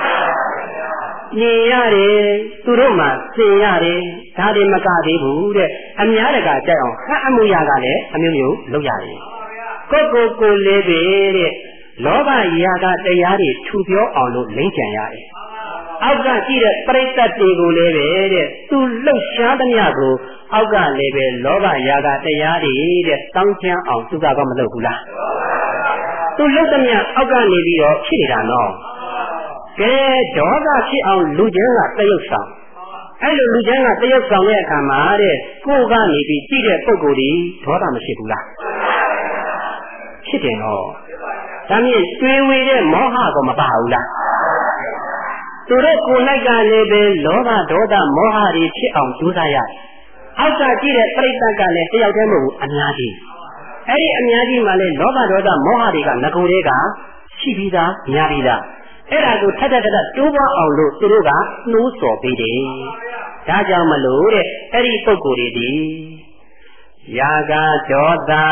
Niare, Turoma, Siare, Tadi Makadi Bude, and Yaraga Jail, Amuyagale, Amu, Loyari. Koko Lady, Loba Yaga Yari, Tubio on look, Lincoln. Auga Tira, Preta Tigo Leve, to look Shadaniago, Auga Leve, Loba Yaga Tayari, the Tonkia on Sugagam Logula. To look at me, Auga Levi or Chirano. Get Joga Chi on Lujana Tayosa. And Lujana Tayosa Kamare, Koga Levi, Tira Pogori, Toram Shibula. Chitino. Tammy, swing with a Moha Gomabaula. To the Kunaga Lebe, Loba Doda Mohari on Suzaya. Outside the Pretaga Lefiamu, Amiadi. Eri Amiadi Male, Loba Doda Mohariga, Nakurega, Shibida, Yarida. Era to Tata Tuba or Luturuga, no so pity. Taja Malure, Eri Poguridi. Yaga Joda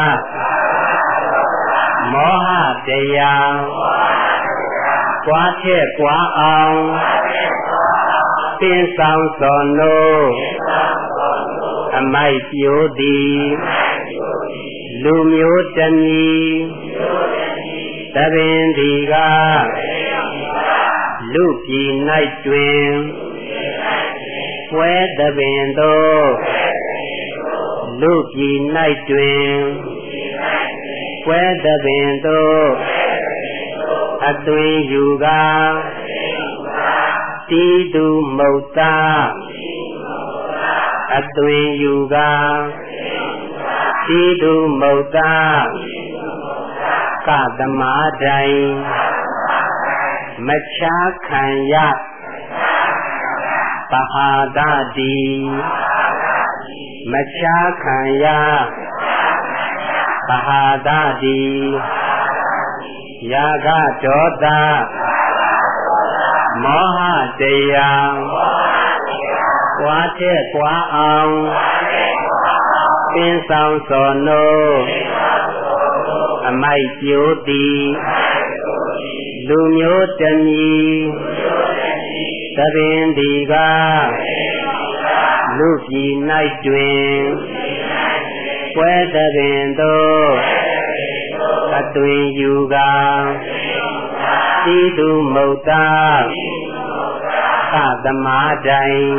Moha Deya. Quate Quaang Tin Sound Sono Amai Beauty Lumyo Dani Seven Diga Lupi Night Twin Where the window Lupi Night Twin Where the window Adwin Yuga Tidu Mota Adwin Yuga Tidu Mota Kadamadai Machakanya Bahadadi Machakanya Bahadadi Yaga Joda Moha Deya Quate Quaang Tin Sound Sono Amai Beauty Lumyo Dani Seven Diga Lupi Night Twin Where the window Adwin Yuga Tidu Mota Kadamadai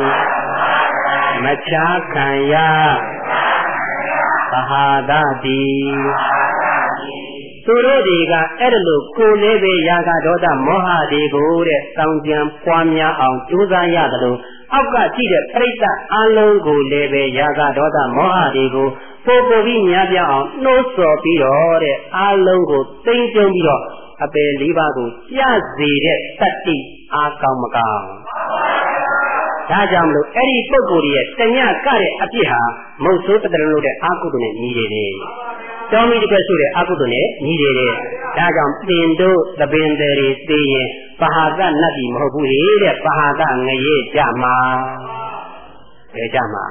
Machakanya Bahadadi သူတို့တွေကအဲ့ဒါလို့ကိုယ်လေးပဲရာဂဒေါသမောဟတွေကိုတဲ့တောင်းကြံပွားများအောင်ကြိုးစားရတယ်လို့အောက်ကကြည့်တဲ့ပြိဿအလုံးကိုလည်းပဲရာဂဒေါသမောဟတွေကိုပို့ပို့ပြီးများပြအောင်နှိုးဆော်ပြီးတော့တဲ့အလုံးကိုသိမ့်ကျုံပြီးတော့အပယ်လေးပါးကိုပြစေတဲ့တတ္တိအားကောင်းမကောင်းဒါကြောင့်မလို့အဲ့ဒီပုဂ္ဂိုလ်ရဲ့တညကတဲ့အပြစ်ဟာမုတ်ဆိုးတတရလို့တဲ့အာကုသိုလ်နဲ့ညီနေတယ်တောင်းမိတကယ်ဆိုတဲ့အာကုသိုလ်နဲ့ညီနေတယ်ဒါကြောင့်တင်တို့သပင်တွေသိရင်ပဟာကနတ်ကြီးမဟုတ်ဘူးလေတဲ့ပဟာကငရေကြမှာဘယ်ကြမှာ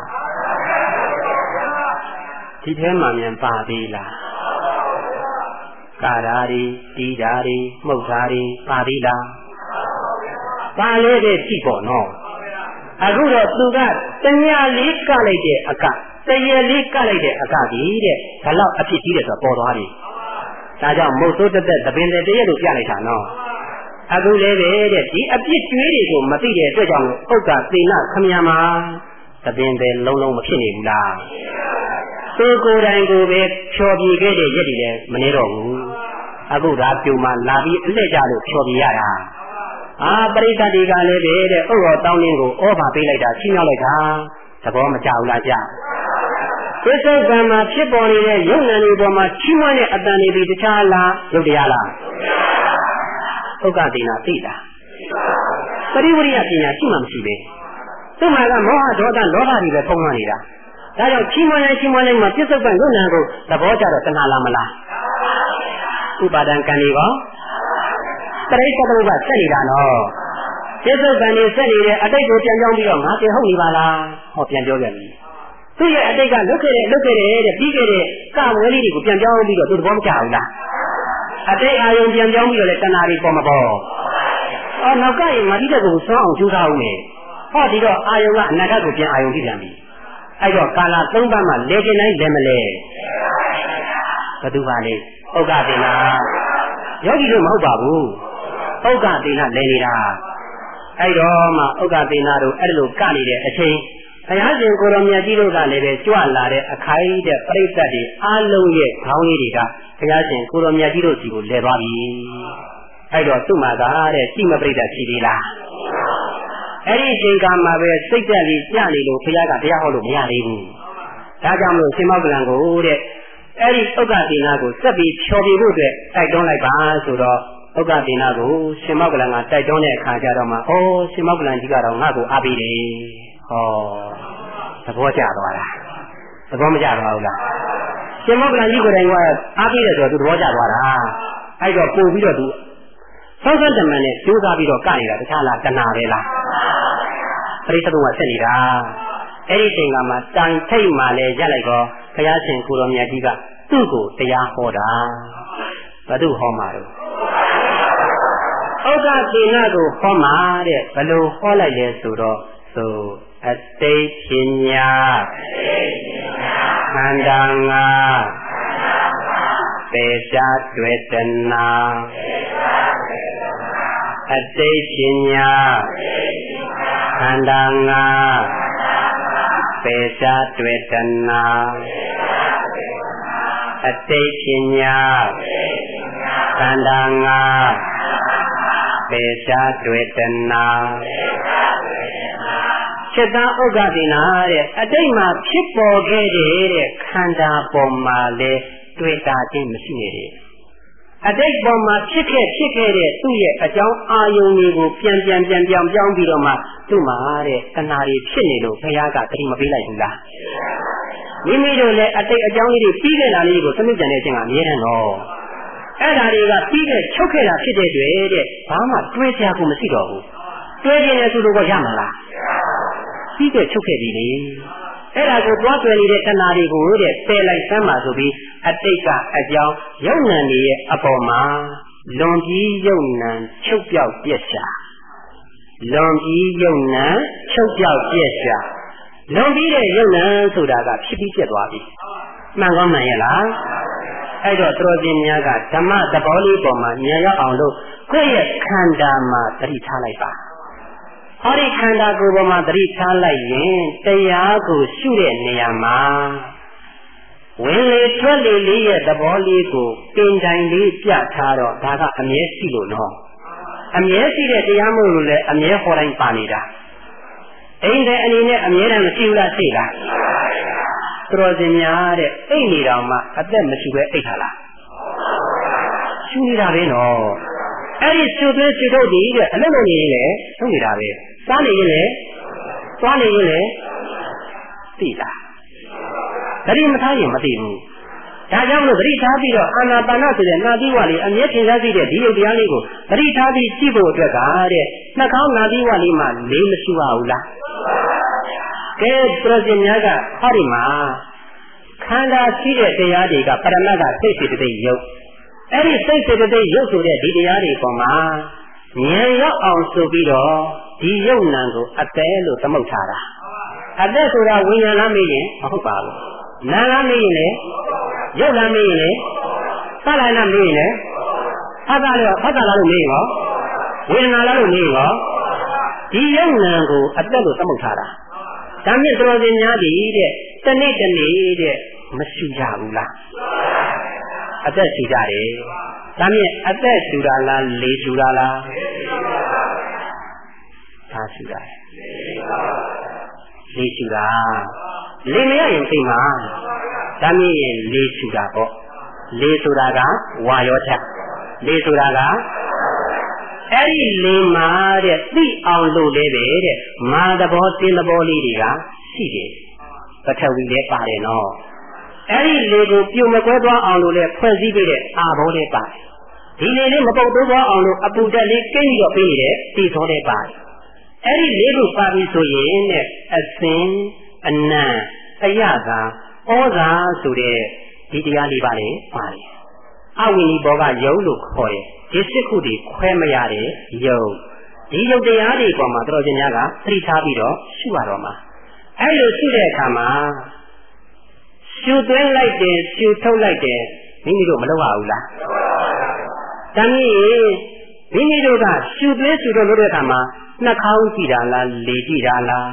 ဒီထဲမှာမြန်ပါသေးလားကာရာတွေတီးဓာတွေမှုတ်ဓာတွေပါသေးလားပါလေတဲ့ကြည့်ပေါ့နော်အခုတော့သူကတညာလေးကလိုက်တဲ့အကတရေလေးကလိုက်တဲ့အကကြီးတဲ့ဘလောက်အဖြစ်ကြီးတယ်ဆိုတော့ပေါ်သွားပြီဒါကြောင့်မုတ်ဆိုးတက်တဲ့သပင်တွေတရေလို့ပြလိုက်တာနော်အခုလည်းပဲတဲ့ဒီအပြစ်တွေးတွေကိုမသိတဲ့အတွက်ကြောင့်ဥက္ကသေနခမညာမှာသပင်တွေလုံးလုံးမဖြစ်နေဘူးလားသူကိုယ်တိုင်ကိုပဲဖြော်ပြခဲ့တဲ့ရက်တွေလည်းမနေတော့ဘူးအခုဒါပြုံမှလာပြီးအလှည့်ကြလို့ဖြော်ပြရတာပရိသတ်တွေကလည်းပဲတဲ့ဥက္ကောတောင်းင်းကိုဩဘာပေးလိုက်တာချီးမြှောက်လိုက်တာသဘောမကျဘူးလားကြသစ္စာကံမှာဖြစ်ပေါ်နေတဲ့ယုံနာတွေပေါ်မှာချီးမွမ်းတဲ့အတန်တွေပြီးတခြားလားရုပ်တရားလားဥက္ကဒေနာသိတာပရိဝရိယပညာရှိမှမရှိပဲသူ့မှာကမောဟဒေါသလောဘတွေပဲပုံမှန်နေတာဒါကြောင့်ချီးမွမ်းလိုက်မှာပြစ္ဆုတ်ကံယုံနာကိုသဘောကျတော့တဏှာလားမလားဥပါဒံကံတွေကောပရိစ္ဆေသမုပ္ပါဆက်နေတာနော်ပြစ္ဆုတ်ကံတွေဆက်နေတဲ့အတိတ်ကိုပြန်ကြောင်းပြီးတော့ငါပြန်ဟုတ်နေပါလားဟောပြန်ပြောပြန်ပြီသူ့ရဲ့အတိတ်ကလွတ်ခဲ့တဲ့ပြီးခဲ့တဲ့ကဝဲလေးတွေကိုပြန်ကြောင်းပြီးတော့သူသဘောမကျဘူးလားအတိတ်အာယုံပြန်ကြောင်းပြီးတော့လေတဏှာတွေပေါ်မပေါ်နောက်ကရင်ငါတိတဲ့ကိုစွမ်းအောင်ကြိုးစားအောင်လေဟောဒီတော့အာယုံကအနာဂတ်ကိုပြန်အာယုံကြည့်ပြန်ပြီအဲ့တော့ကာလ၃ပါးမှာလဲကျင်တိုင်းလဲမလဲဘသူပါလေဥက္ကဒေနာယောဂီတို့မဟုတ်ပါဘူးဥက္ကဒေနာလဲနေတာအဲ့တော့မှဥက္ကဒေနာတို့အဲ့လိုကနေတဲ့အချိန်ဘုရားရှင်ကိုရောမြတ်ကြီးတို့ကလည်းပဲကြွလာတဲ့အခိုင်တဲ့ပြိဿတ်တွေအားလုံးရဲ့ခေါင်းလေးတွေကဘုရားရှင်ကိုရောမြတ်ကြီးတို့စီကိုလဲသွားပြီအဲ့တော့သူ့မှာကတဲ့ရှိမပြိဿတ်ရှိသေးလားအဲ့ဒီအချိန်ကမှပဲစိတ်တက်လေးကြနေလို့ဘုရားကတရားဟောလို့မရသေးဘူးဒါကြောင့်မလို့ရှင်မောကလန်ကိုတဲ့အဲ့ဒီဥက္ကဒေနာကိုဆက်ပြီးဖြော်ပြဖို့အတွက်တိုက်တွန်းလိုက်ပါဆိုတော့ဥက္ကဒေနာကိုရှင်မောကလန်ကတိုက်တွန်းတဲ့အခါကျတော့မှရှင်မောကလန်ကြီးကတော့ငါ့ကိုအားပေးတယ်သဘောကျသွားတာသဘောမကျသွားဘူးလားရှင်မောကလန်ကြီးကိုယ်တိုင်ကအားပေးတယ်ဆိုတော့သူသဘောကျသွားတာအဲ့တော့ပို့ပြီးတော့သူသောကတမန်နဲ့ကြိုးစားပြီးတော့ကနေတာတခြားလားတဏှာပဲလားပရိသတ်ကဆက်နေတာအဲ့ဒီချိန်ကမှတိုင်ထိတ်မှလည်းရက်လိုက်တော့ဘုရားရှင်ကိုရောမြတ်ကြီးကသူ့ကိုတရားဟောတာဘယ်သူဟောမှာလဲဥက္ကဒေနာကိုဟောမှာတဲ့ဘယ်လိုဟောလိုက်လဲဆိုတော့ဆိုအတိတ်ပညာခန္ဓာငါပေရှားတွေ့တနာအတိတ်ပညာခန္ဓာငါပေရှားတွေ့တနာအတိတ်ပညာခန္ဓာငါပေရှားတွေ့တနာจิตตဥက္ကဒေနာတဲ့အတိတ်မှာဖြစ်ပေါ်ခဲ့တဲ့ခန္ဓာပေါ်မှာလေတွေ့တာချင်းမရှိနေတယ်အတိတ်ပေါ်မှာဖြစ်ခဲ့တဲ့သူ့ရဲ့အကြောင်းအာယုန်တွေကိုပြန်ပြောင်းပြီးတော့မှသူ့မှာတဲ့တဏှာတွေဖြစ်နေလို့ဘုရားကတတိမပေးလိုက်ဘူးလားမိမိတို့လည်းအတိတ်အကြောင်းလေးတွေပြီးခဲ့တာလေးကိုသမုဒ္ဒန်တဲ့အချိန်ကအမြဲတမ်းတော့အဲ့ဒါတွေကပြီးခဲ့ချုပ်ခဲ့တာဖြစ်တဲ့တွေ့တဲ့ဘာမှတွေးစရာကိုမရှိတော့ဘူးတွေးခြင်းနဲ့သူတို့ကရမှာလားပြီးခဲ့ချုပ်ခဲ့ပြီလေအဲ့ဒါကိုတွားတွေ့နေတဲ့တဏှာတွေကိုတဲ့ပယ်လိုက်စမ်းပါဆိုပြီးအတိတ်ကအကြောင်းယုံနံတွေရဲ့အပေါ်မှာလွန်ပြီးယုံနံချုပ်ပြောက်ပြက်ရှာလွန်ပြီးယုံနံချုပ်ပြောက်ပြက်ရှာလွန်ပြီးတဲ့ယုံနံဆိုတာကဖြစ်ပြီးပြက်သွားပြီမှန်ကောင်းမှန်ရဲ့လားအဲ့တော့သူတော်စင်များကဓမ္မသဘောလေးပေါ်မှာဉာဏ်ရောက်အောင်လို့ကိုယ့်ရဲ့ခန္ဓာမှာသတိထားလိုက်ပါဟောဒီခန္ဓာကိုယ်ပေါ်မှာသတိထားလိုက်ရင်တရားကိုရှုတဲ့နေရာမှာဝင်လေထွက်လေလေးရဲ့သဘောလေးကိုပင်တိုင်လေးပြထားတော့ဒါကအမြဲရှိလို့နော်အမြဲရှိတဲ့တရားမို့လို့လည်းအမြဲဟောတိုင်းပါနေတာအိမ်တဲ့အနေနဲ့အမြဲတမ်းမရှိဘူးလားရှိလားသူတော်စင်များတဲ့အိမ်နေတော်မှအသက်မရှိပဲအိတ်ထားလားရှူနေတာပဲနော်အဲ့ဒီရှူသွေးရှူထုတ်ဒီတဲ့အလုံးလုံးနေရင်လည်းထုတ်နေတာပဲစားနေရင်လည်းသွားနေရင်လည်းသိလားသတိမထားရင်မသိဘူးဒါကြောင့်လို့သတိထားပြီးတော့အာနာပါနဆိုတဲ့နာသီဝလေးအမြဲထင်ရှားသိတဲ့ဒီယုတ်တရားလေးကိုသတိထားပြီးကြည့်ဖို့အတွက်ကတဲ့နှာခေါင်းနာသီဝလေးမှာလေးမရှိပါဘူးလားကဲပြည့်စုံများကဟောဒီမှာခန္ဓာရှိတဲ့တရားတွေကပရမတ်ကစိတ်စေတသိက်ယုတ်အဲ့ဒီစိတ်စေတသိက်ယုတ်ဆိုတဲ့ဒီတရားတွေပေါ်မှာဉာဏ်ရောက်အောင်ဆိုပြီးတော့ဒီယုတ်နံကိုအတဲလို့သမုတ်ထားတာအသက်ဆိုတာဝိညာဉ်လားမေးရင်မဟုတ်ပါဘူးနာလားမေးရင်လည်းရုပ်လားမေးရင်လည်းသလာလားမေးရင်လည်းဖတ်တာလားလို့မေးရောဝေဒနာလားလို့မေးရောဒီယုတ်နံကိုအသက်လို့သမုတ်ထားတာဒါမြင့်တော်စင်များဒီတဲ့တနေ့တနေ့တဲ့မရှိကြဘူးလားအသက်ရှိကြတယ်ဒါမြင့်အသက်ရှိတာလားလေရှိတာလားဒါရှိတာလေရှိတာလေမရရင်သိမှာဒါမြင့်လေရှိတာပေါ့လေဆိုတာကဝါရောချက်လေဆိုတာကအဲ့ဒီလေမှာတဲ့သိအောင်လို့လည်းပဲတဲ့မာသဘောတင်းသဘောလေးတွေကရှိတယ်ပထဝီလည်းပါတယ်နော်အဲ့ဒီလေကိုပြုံမကွဲသွားအောင်လို့လည်းဖွဲ့စည်းပေးတဲ့အာဘောလည်းပါတယ်ဒီလေလေးမပုတ်တိုးသွားအောင်လို့အပူတက်လေးကိန်းပြီးတော့ပေးနေတဲ့တီသောလည်းပါတယ်အဲ့ဒီလေးကိုပါပြီဆိုရင်တဲ့အစင်အနံအယသာဩဇာဆိုတဲ့ဒီတရားလေးပါလေပါတယ်အဝိနိဘောကယုံလို့ခေါ်တယ်ဒီစိတ်ခုတွေခွဲမရတဲ့ယုံဒီယုံတရားတွေပေါ်မှာတော်ရှင်များကသတိထားပြီးတော့ရှုရတော့မှာအဲ့လိုရှုတဲ့အခါမှာရှုသွင်းလိုက်တယ်ရှုထုတ်လိုက်တယ်မိမိတို့မလုပ်ရဘူးလားဒါနည်းမိမိတို့ကရှုသွင်းရှုထုတ်လုပ်တဲ့အခါမှာနှာခေါင်းကြည့်တာလားလေကြည့်တာလား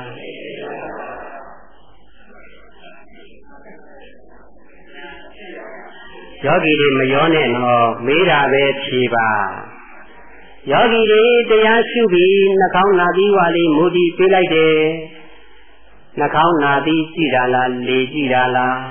ယောဂီတွေမရောနဲ့နော်မေးတာပဲဖြေပါယောဂီတွေတရားရှုပြီးနှာခေါင်းနာပြီးဝါလေးမူတည်ပေးလိုက်တယ်နှာခေါင်းနာပြီးကြည့်တာလားလေကြည့်တာလား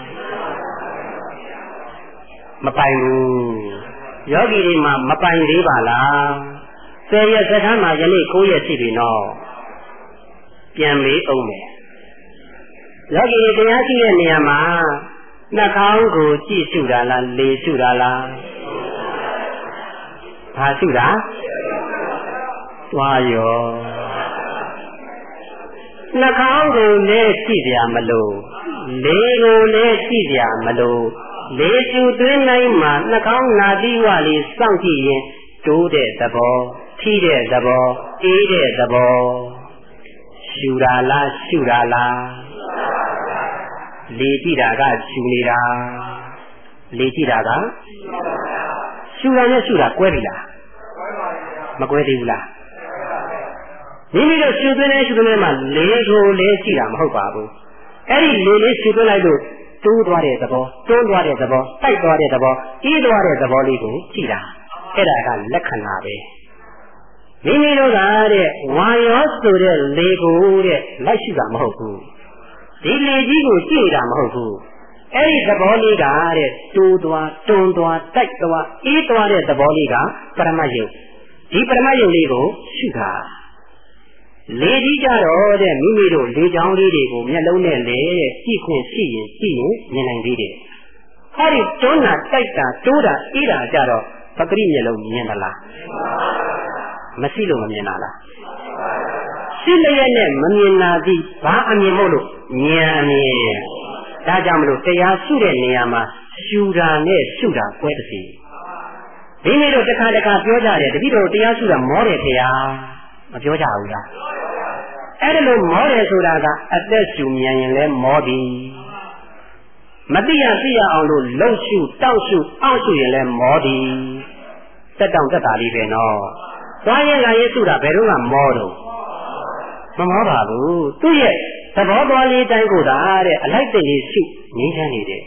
မပိုင်ဘူးယောဂီတွေမှာမပိုင်သေးပါလား10ရက်စခန်းမှာယနေ့9ရက်ရှိပြီနော်ပြန်မေးအောင်မယ်ယောဂီတွေတရားရှိတဲ့နေရာမှာနှာခေါင်းကိုကြည့်ရှုတာလားလေရှုတာလားဘာရှုတာသွားရောနှာခေါင်းကိုလည်းကြည့်ကြမလို့လေကိုလည်းကြည့်ကြမလို့လေရှုသွင်းတိုင်းမှာနှာခေါင်းနာသီးဝလေးစောင့်ကြည့်ရင်တိုးတဲ့သဘောထိတဲ့သဘောအေးတဲ့သဘောရှုတာလားရှုတာလားလေကြည့်တာကရှူနေတာလေကြည့်တာကရှူတာနဲ့ရှူတာကွဲပြီလားမကွဲသေးဘူးလားမိမိတို့ရှူသွင်းတဲ့ရှူသွင်းတဲ့မှာလေကိုလေကြည့်တာမဟုတ်ပါဘူးအဲ့ဒီလေလေးရှူသွင်းလိုက်လို့တိုးသွားတဲ့သဘောတွန်းသွားတဲ့သဘောတိုက်သွားတဲ့သဘောအေးသွားတဲ့သဘောလေးကိုကြည့်တာအဲ့ဒါကလက္ခဏာပဲမိမိတို့ကတဲ့ဝါရောဆိုတဲ့လေကိုတဲ့လိုက်ရှူတာမဟုတ်ဘူးဒီလေကြီးကိုကြည့်တာမဟုတ်ဘူးအဲ့ဒီသဘောလေးကတဲ့တိုးသွားတွန်းသွားတိုက်သွားအေးသွားတဲ့သဘောလေးကပရမတ်ယုတ်ဒီပရမတ်ယုတ်လေးကိုရှုတာလေကြီးကြတော့တဲ့မိမိတို့လေချောင်းလေးတွေကိုမျက်လုံးနဲ့လေကြည့်ခွင့်ရှိရင်ကြည့်ရင်မြင်နိုင်သေးတယ်ဟောဒီတွန်းတာတိုက်တာတိုးတာအေးတာကြတော့ပဂရိမျက်လုံးမြင်သလားမရှိလို့မမြင်တာလားရှိလျက်နဲ့မမြင်တာဒီဘာအမြင်မို့လို့ဉာဏ်အမြင်ဒါကြောင့်မလို့တရားရှုတဲ့နေရာမှာရှုတာနဲ့ရှုတာကွဲတစီဒီနေ့တော့တစ်ခါတစ်ခါပြောကြတယ်တတိတော်တရားရှုတာမောတယ်ခင်ဗျာမပြောကြဘူးလားအဲ့ဒါလို့မောတယ်ဆိုတာကအသက်ရှုမြန်ရင်လည်းမောပြီမသိရသိရအောင်လို့လှုပ်ရှုတောက်ရှုအောက်ရှုရင်လည်းမောပြီတက်တောင့်တက်တာလေးပဲနော်သွားရင်လာရင်ရှုတာဘယ်တော့မှမောတော့မမောပါဘူးသူ့ရဲ့သဘောတော်လေးတိုင်းကိုသာတဲ့အလိုက်တလေးရှုငြိမ်းချမ်းနေတယ်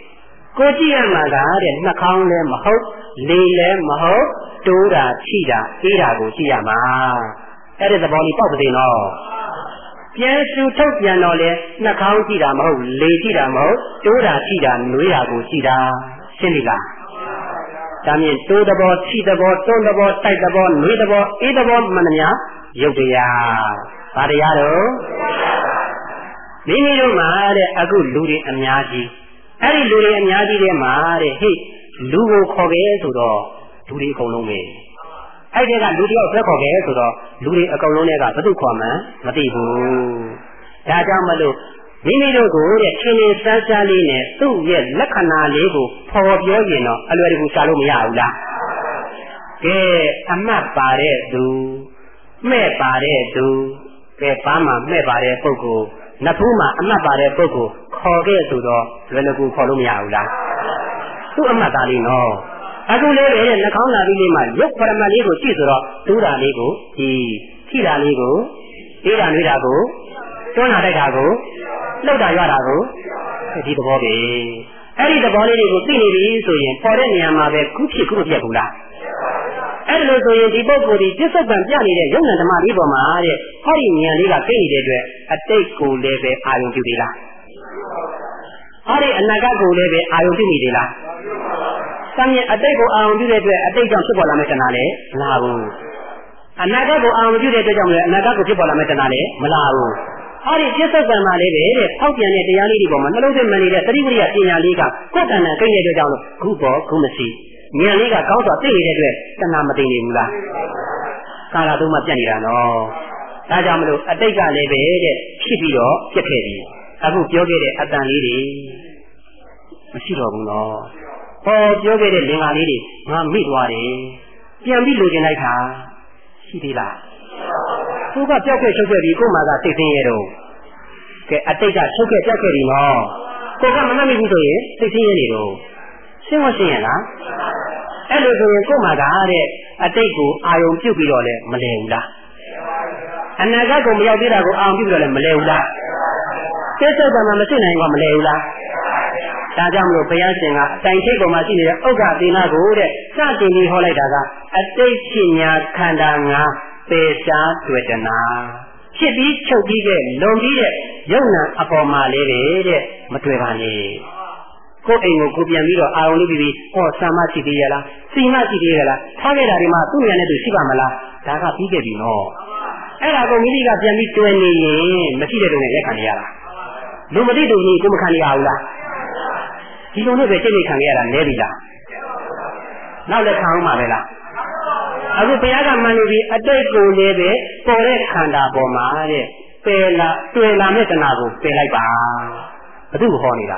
ကိုကြည့်ရမှာကတဲ့နှာခေါင်းလည်းမဟုတ်လေလည်းမဟုတ်တိုးတာချိတာအေးတာကိုကြည့်ရမှာအဲ့ဒီသဘောလေးပေါက်ပါသေးနော်ပြန်ရှုထုတ်ပြန်တော့လေနှာခေါင်းကြည့်တာမဟုတ်လေကြည့်တာမဟုတ်တိုးတာချိတာနွေးတာကိုကြည့်တာရှင်းပြီလားဒါမြင်တိုးသဘောချိသဘောတွန်းသဘောတိုက်သဘောနွေးသဘောအေးသဘောမှန်သမျှရုပ်တရားဘာတရားတော့မိမိတို့မှာတဲ့အခုလူတွေအများကြီးအဲ့ဒီလူတွေအများကြီးထဲမှာတဲ့ဟိလူကိုခေါ်ခဲ့ဆိုတော့လူတွေအကုန်လုံးပဲအဲ့ဒီကလူတယောက်ဆွဲခေါ်ခဲ့ဆိုတော့လူတွေအကုန်လုံးတွေကဘယ်သူခေါ်မှန်းမသိဘူးဒါကြောင့်မလို့မိမိတို့ကိုတဲ့ချင်းချင်းစမ်းစမ်းလေးနဲ့သူ့ရဲ့လက္ခဏာလေးကိုဖော်ပြောရင်တော့အလွယ်တကူရှာလို့မရဘူးလားကဲအမှတ်ပါတဲ့သူမဲ့ပါတဲ့သူကဲဘာမှမဲ့ပါတဲ့ပုဂ္ဂိုလ်နဖူးမှာအမှတ်ပါတဲ့ပုဂ္ဂိုလ်ခေါ်ခဲ့ဆိုတော့လွယ်လွယ်ကူခေါ်လို့မရဘူးလားသူ့အမှတ်သားလေးနော်အခုလေးပဲနှာခေါင်းလာပြီးလေးမှာရုပ်ပရမတ်လေးကိုကြည့်ဆိုတော့တူးတာလေးကိုကြည့်ထိတာလေးကိုအေးတာနှွေးတာကိုတွန်းတာတိုက်တာကိုလှုပ်တာရွတာကိုဒီသဘောပဲအဲ့ဒီသဘောလေးတွေကိုသိနေပြီဆိုရင်ပေါ်တဲ့နေရာမှာပဲခုဖြစ်ခုမပြတ်ဘူးလားအဲ့လိုဆိုရင်ဒီပုဂ္ဂိုလ်ဒီပြစ္ဆုတ်ပံပြနေတဲ့ယုံနာဓမ္မလေးပေါ်မှာတဲ့ဟောဒီဉာဏ်လေးကသိနေတဲ့အတွက်အတိတ်ကိုလည်းပဲအာရုံပြုသေးလားဟောဒီအနာဂတ်ကိုလည်းပဲအာရုံပြုနေသေးလားသံမြင်အတိတ်ကိုအာရုံပြုတဲ့အတွက်အတိတ်ကြောင့်ဖြစ်ပေါ်လာမယ့်တဏှာလည်းမလာဘူးအနာဂတ်ကိုအာရုံပြုတဲ့အတွက်ကြောင့်လည်းအနာဂတ်ကိုဖြစ်ပေါ်လာမယ့်တဏှာလည်းမလာဘူးဟောဒီပြစ္ဆုတ်ပံမှာလည်းပဲတဲ့ဖောက်ပြန်တဲ့တရားလေးတွေပေါ်မှာနှလုံးသွင်းမှနေတဲ့သတိပရိယပညာလေးကကိုယ်တဏ္ဍာကိန်းတဲ့အတွက်ကြောင့်ခုပေါ်ခုမရှိဉာဏ်လေးကကောင်းစွာသိနေတဲ့အတွက်တဏှာမသိနေဘူးလားကာလသုံးမှပြတ်နေတာနော်ဒါကြောင့်မလို့အတိတ်ကလည်းပဲတဲ့ဖြစ်ပြီးတော့ပြတ်ခဲ့ပြီအခုပြောခဲ့တဲ့အတန်လေးတွေမရှိတော့ဘူးနော်ဟောပြောခဲ့တဲ့လင်္ကာလေးတွေငါမိသွားတယ်ပြန်ပြီးလိုချင်လိုက်တာရှိသေးလားသူကပြောက်ခဲ့ချုပ်ခဲ့ပြီးကို့မှာကစိတ်သိင်းရတော့ကဲအတိတ်ကချုပ်ခဲ့ပြောက်ခဲ့ပြီနော်ကိုကမမှတ်မိဘူးဆိုရင်စိတ်သိင်းရနေတော့ရှင်းမရှင်းရလားအဲ့လိုဆိုရင်ကို့မှာကတဲ့အတိတ်ကိုအာယုံပြုတ်ပြီးတော့လည်းမလဲဘူးလားအနာဂတ်ကိုမရောက်သေးတာကိုအာယုံပြုတ်ပြီးတော့လည်းမလဲဘူးလားစိတ်ဆက်တာမှမရှိနိုင်ဘူးမလဲဘူးလားဒါကြောင့်မလို့ဘုရားရှင်ကအတိုင်ထိပ်ပေါ်မှာရှိနေတဲ့ဥက္ကသေနကိုတဲ့စတင်ပြီးဟောလိုက်တာကအတိတ်ပညာခန္ဓာ၅ပေရှားတွေ့တနာဖြစ်ပြီးချုပ်ပြီးတဲ့လုံပြီးတဲ့ယုံနာအပေါ်မှာလေးတဲ့မတွေ့ပါနဲ့ကိုယ်အိမ်ကိုကိုပြန်ပြီးတော့အာရုံလေးပြီးဟောဆံမရှိသေးရလားစီမရှိသေးရလားထားခဲ့တာဒီမှာသူ့ဉာဏ်နဲ့သူရှိပါမလားဒါကပြီးခဲ့ပြီနော်အဲ့ဒါကိုမိမိကပြန်ပြီးတွယ်နေရင်မရှိတဲ့တုန်းနဲ့ရက်ခံရတာလူမသိတူကြီးကိုမခံရဘူးလားဒီလိုနဲ့ပဲစိတ်နဲ့ခံရတာလဲပြီလားနောက်လည်းခံအောင်ပါပဲလားအခုဘုရားကမှန်နေပြီအတိတ်ကိုလည်းပဲပေါ်တဲ့ခန္ဓာပေါ်မှာတဲ့ပယ်လာတွေ့လာမဲ့တဏှာကိုပယ်လိုက်ပါဘုသူ့ကိုဟောနေတာ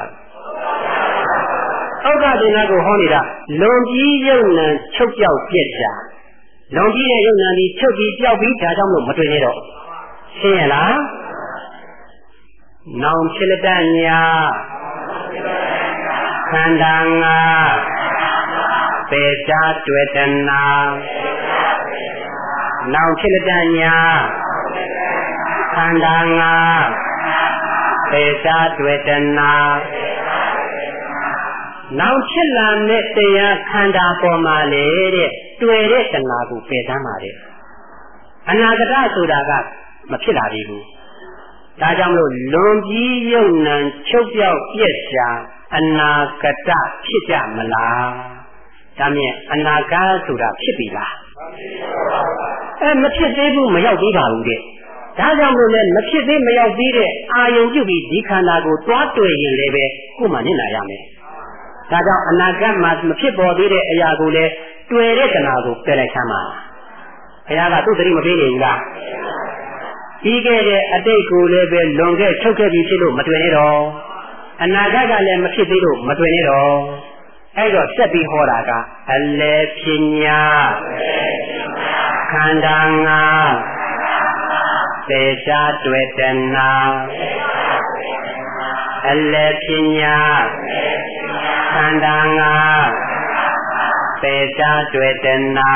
ဥက္ကဒေနာကိုဟောနေတာလွန်ကြီးယုံနံချုပ်ပြောက်ပြက်ရှာလွန်ကြီးတဲ့ယုံနံဒီချုပ်ပြီးပြောက်ပြီးဒါကြောင့်လို့မတွေ့နေတော့ရှင်းရလားနောင်ဖြစ်လက်တညာခန္ဓာငါပေချာတွေ့တနာနောင်ဖြစ်လက်တညာခန္ဓာငါပေချာတွေ့တနာနောက်ဖြစ်လာတဲ့တရားခန္ဓာပေါ်မှာလေတဲ့တွေ့တဲ့တဏှာကိုပယ်သမ်းပါတဲ့အနာဂတဆိုတာကမဖြစ်လာသေးဘူးဒါကြောင့်မလို့လွန်ပြီးယုံနံချုပ်ပြောက်ပြက်ရှာအနာဂတဖြစ်ကြမလားဒါမြင်အနာဂတ်ဆိုတာဖြစ်ပြီလားမဖြစ်သေးဘူးမရောက်သေးပါဘူးတဲ့ဒါကြောင့်မလို့လည်းမဖြစ်သေးမရောက်သေးတဲ့အာယုံပြုပြီးဒီခန္ဓာကိုတွားတွေ့ရင်လည်းပဲကိုယ်မှနစ်နာရမယ်ဒါကြောင့်အနာဂတ်မှာမဖြစ်ပေါ်သေးတဲ့အရာကိုလည်းတွေ့တဲ့တဏှာကိုပယ်လိုက်ချမ်းပါဘုရားကသူ့သတိမပေးနေဘူးလားပြီးခဲ့တဲ့အတိတ်ကိုလည်းပဲလွန်ခဲ့ချုပ်ခဲ့ပြီးဖြစ်လို့မတွေ့နေတော့အနာဂတ်ကလည်းမဖြစ်သေးလို့မတွေ့နေတော့အဲ့တော့ဆက်ပြီးဟောတာကအလဲပညာခန္ဓာငါသေချာတွေ့တနာအလဲပညာခန္ဓာငါသေချာတွေ့တနာ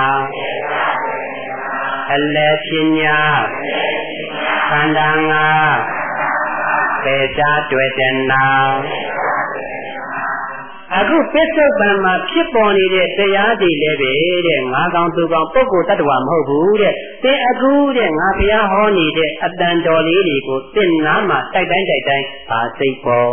အလဲပညာခန္ဓာငါသေချာတွေ့တနာအခုပစ္စုပန်မှာဖြစ်ပေါ်နေတဲ့တရားတွေလည်းပဲတဲ့ငါကောင်သူကောင်ပုဂ္ဂိုလ်တ attva မဟုတ်ဘူးတဲ့သင်အခုတဲ့ငါဘုရားဟောနေတဲ့အတန်တော်လေးတွေကိုသင်နာမှာတိုက်တိုင်းပါစိတ်ပေါ်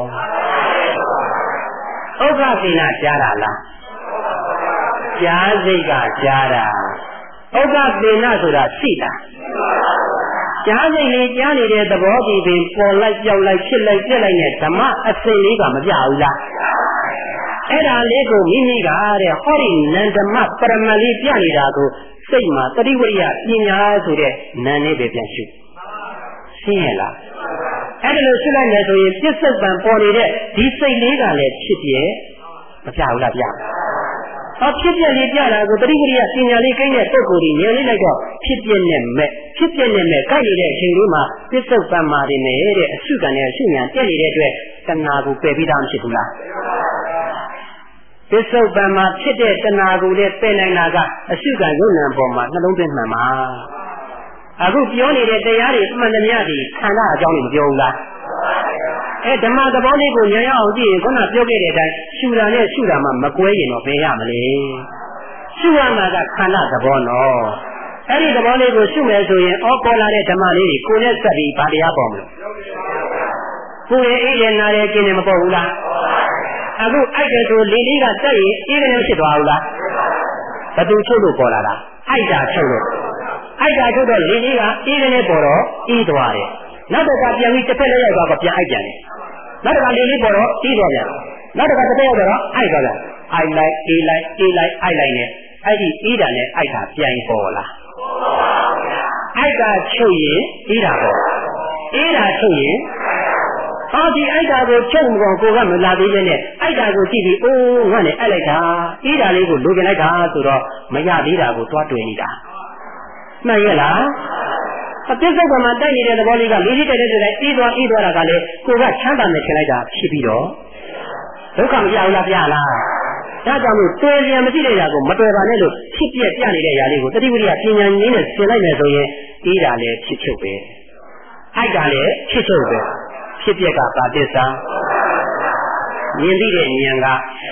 ဥက္ခသေနကြားတာလားကြားစိတ်ကကြားတာဥက္ခသေနဆိုတာရှိတာကြားစိတ်လေးကြားနေတဲ့သဘောဒီပင်ပေါ်လိုက်ပြောက်လိုက်ဖြစ်လိုက်ပြက်လိုက်နဲ့ဓမ္မအစိတ်လေးကမပြဘူးလားအဲ့ဒါလေးကိုမိမိကတဲ့ဟောဒီနန္ဓမပရမလေးပြနေတာကိုစိတ်မှာတတိဝရိယပညာဆိုတဲ့နာနဲ့ပဲပြန်ရှုရှင်းရလားအဲ့ဒါလို့ရှုလိုက်မယ်ဆိုရင်ပြစ္ဆုတ်ပံပေါ်နေတဲ့ဒီစိတ်လေးကလည်းဖြစ်ပြမပြဘူးလားပြဟောဖြစ်ပြလေးပြတာကိုတတိဝရိယပညာလေးကိန်းတဲ့ပုဂ္ဂိုလ်ကြီးဉာဏ်လေးလိုက်တော့ဖြစ်ပြနဲ့မဲ့ဖြစ်ပြနဲ့မဲ့ကိုက်နေတဲ့အချိန်လေးမှာပြစ္ဆုတ်ပံမှာနေတဲ့အရှုခံနဲ့အရှုဉာဏ်တက်နေတဲ့အတွက်တဏှာကိုပယ်ပြီးသားမရှိဘူးလားပစ္စုပန်မှာဖြစ်တဲ့တဏှာကိုလည်းပယ်နိုင်တာကအရှုခံယုံနာပေါ်မှာနှလုံးသွင်းမှန်ပါအခုပြောနေတဲ့တရားတွေအမှန်တည်းဒီခန္ဓာအကြောင်းကိုမပြောဘူးလားဓမ္မသဘောလေးကိုဉာဏ်ရအောင်ကြည့်ရင်ခုနပြောခဲ့တဲ့အတိုင်းရှုတာနဲ့ရှုတာမှမကွဲရင်တော့ဘယ်ရမလဲရှုရမှာကခန္ဓာသဘောနော်အဲ့ဒီသဘောလေးကိုရှုမယ်ဆိုရင်ပေါ်လာတဲ့ဓမ္မလေးတွေကိုယ်နဲ့ဆက်ပြီးဗာတရားပေါ်မလို့ကိုယ်ရဲ့အေးရနာရဲ့ကျင်းနေမပေါ်ဘူးလားအခုအိုက်တယ်ဆိုလေလေးကတက်ရင်အေးကနေဖြစ်သွားဘူးလားဘသူချုပ်လို့ပေါ်လာတာအိုက်တာချုပ်လို့အိုက်တာချုပ်တော့လေလေးကအေးကနေပေါ်တော့အေးသွားတယ်နောက်တစ်ခါပြန်ပြီးတစ်ဖက်လေးရောက်တော့ပြန်အိုက်ပြန်တယ်နောက်တစ်ခါလေလေးပေါ်တော့အေးသွားပြန်နောက်တစ်ခါတစ်ဖက်ရောက်တော့အိုက်သွားပြန်အိုက်လိုက်အေးလိုက်အေးလိုက်အိုက်လိုက်နဲ့အဲ့ဒီအေးတာနဲ့အိုက်တာပြန်ပေါ်လာအိုက်တာချုပ်ရင်အေးတာပေါ်အေးတာချုပ်ရင်ဟောဒီအိုက်တာကိုချုပ်မကောကိုကမလာသေးတဲ့နဲ့အိုက်တာကိုကြည့်ပြီးအိုးငါနဲ့အိုက်လိုက်တာအေးတာလေးကိုလိုချင်လိုက်တာဆိုတော့မရသေးတာကိုတွားတွေ့နေတာမှန်ရဲ့လားအပြစ်စုံကမှတိုက်နေတဲ့သဘောလေးကလေးလေးတဲ့အေးသွားတာကလည်းကိုကချမ်းသာနေချင်လိုက်တာဖြစ်ပြီးတော့ဒုက္ခမပြဘူးလားပြလားဒါကြောင့်လို့တွေ့ပြန်မရှိတဲ့ຢာကိုမတွေ့ပါနဲ့လို့ဖြစ်ပြပြနေတဲ့ຢာလေးကိုတတိဝိရိယပညာနည်းနဲ့ဆင်လိုက်မယ်ဆိုရင်အေးတာလည်းဖြစ်ချုပ်ပဲအိုက်တာလည်းဖြစ်ချုပ်ပဲဖြစ်ပြက်ကပါတစ္ဆာမြင်သိတဲ့ဉာဏ်က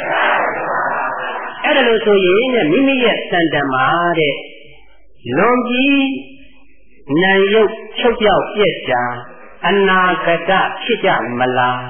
အဲ့ဒါလို့ဆိုရင်မိမိရဲ့စံတံမှာတဲ့လွန်ပြီးနာယုတ်ချုပ်ပြောက်ပြက်တာအနာဂတဖြစ်ကြမလား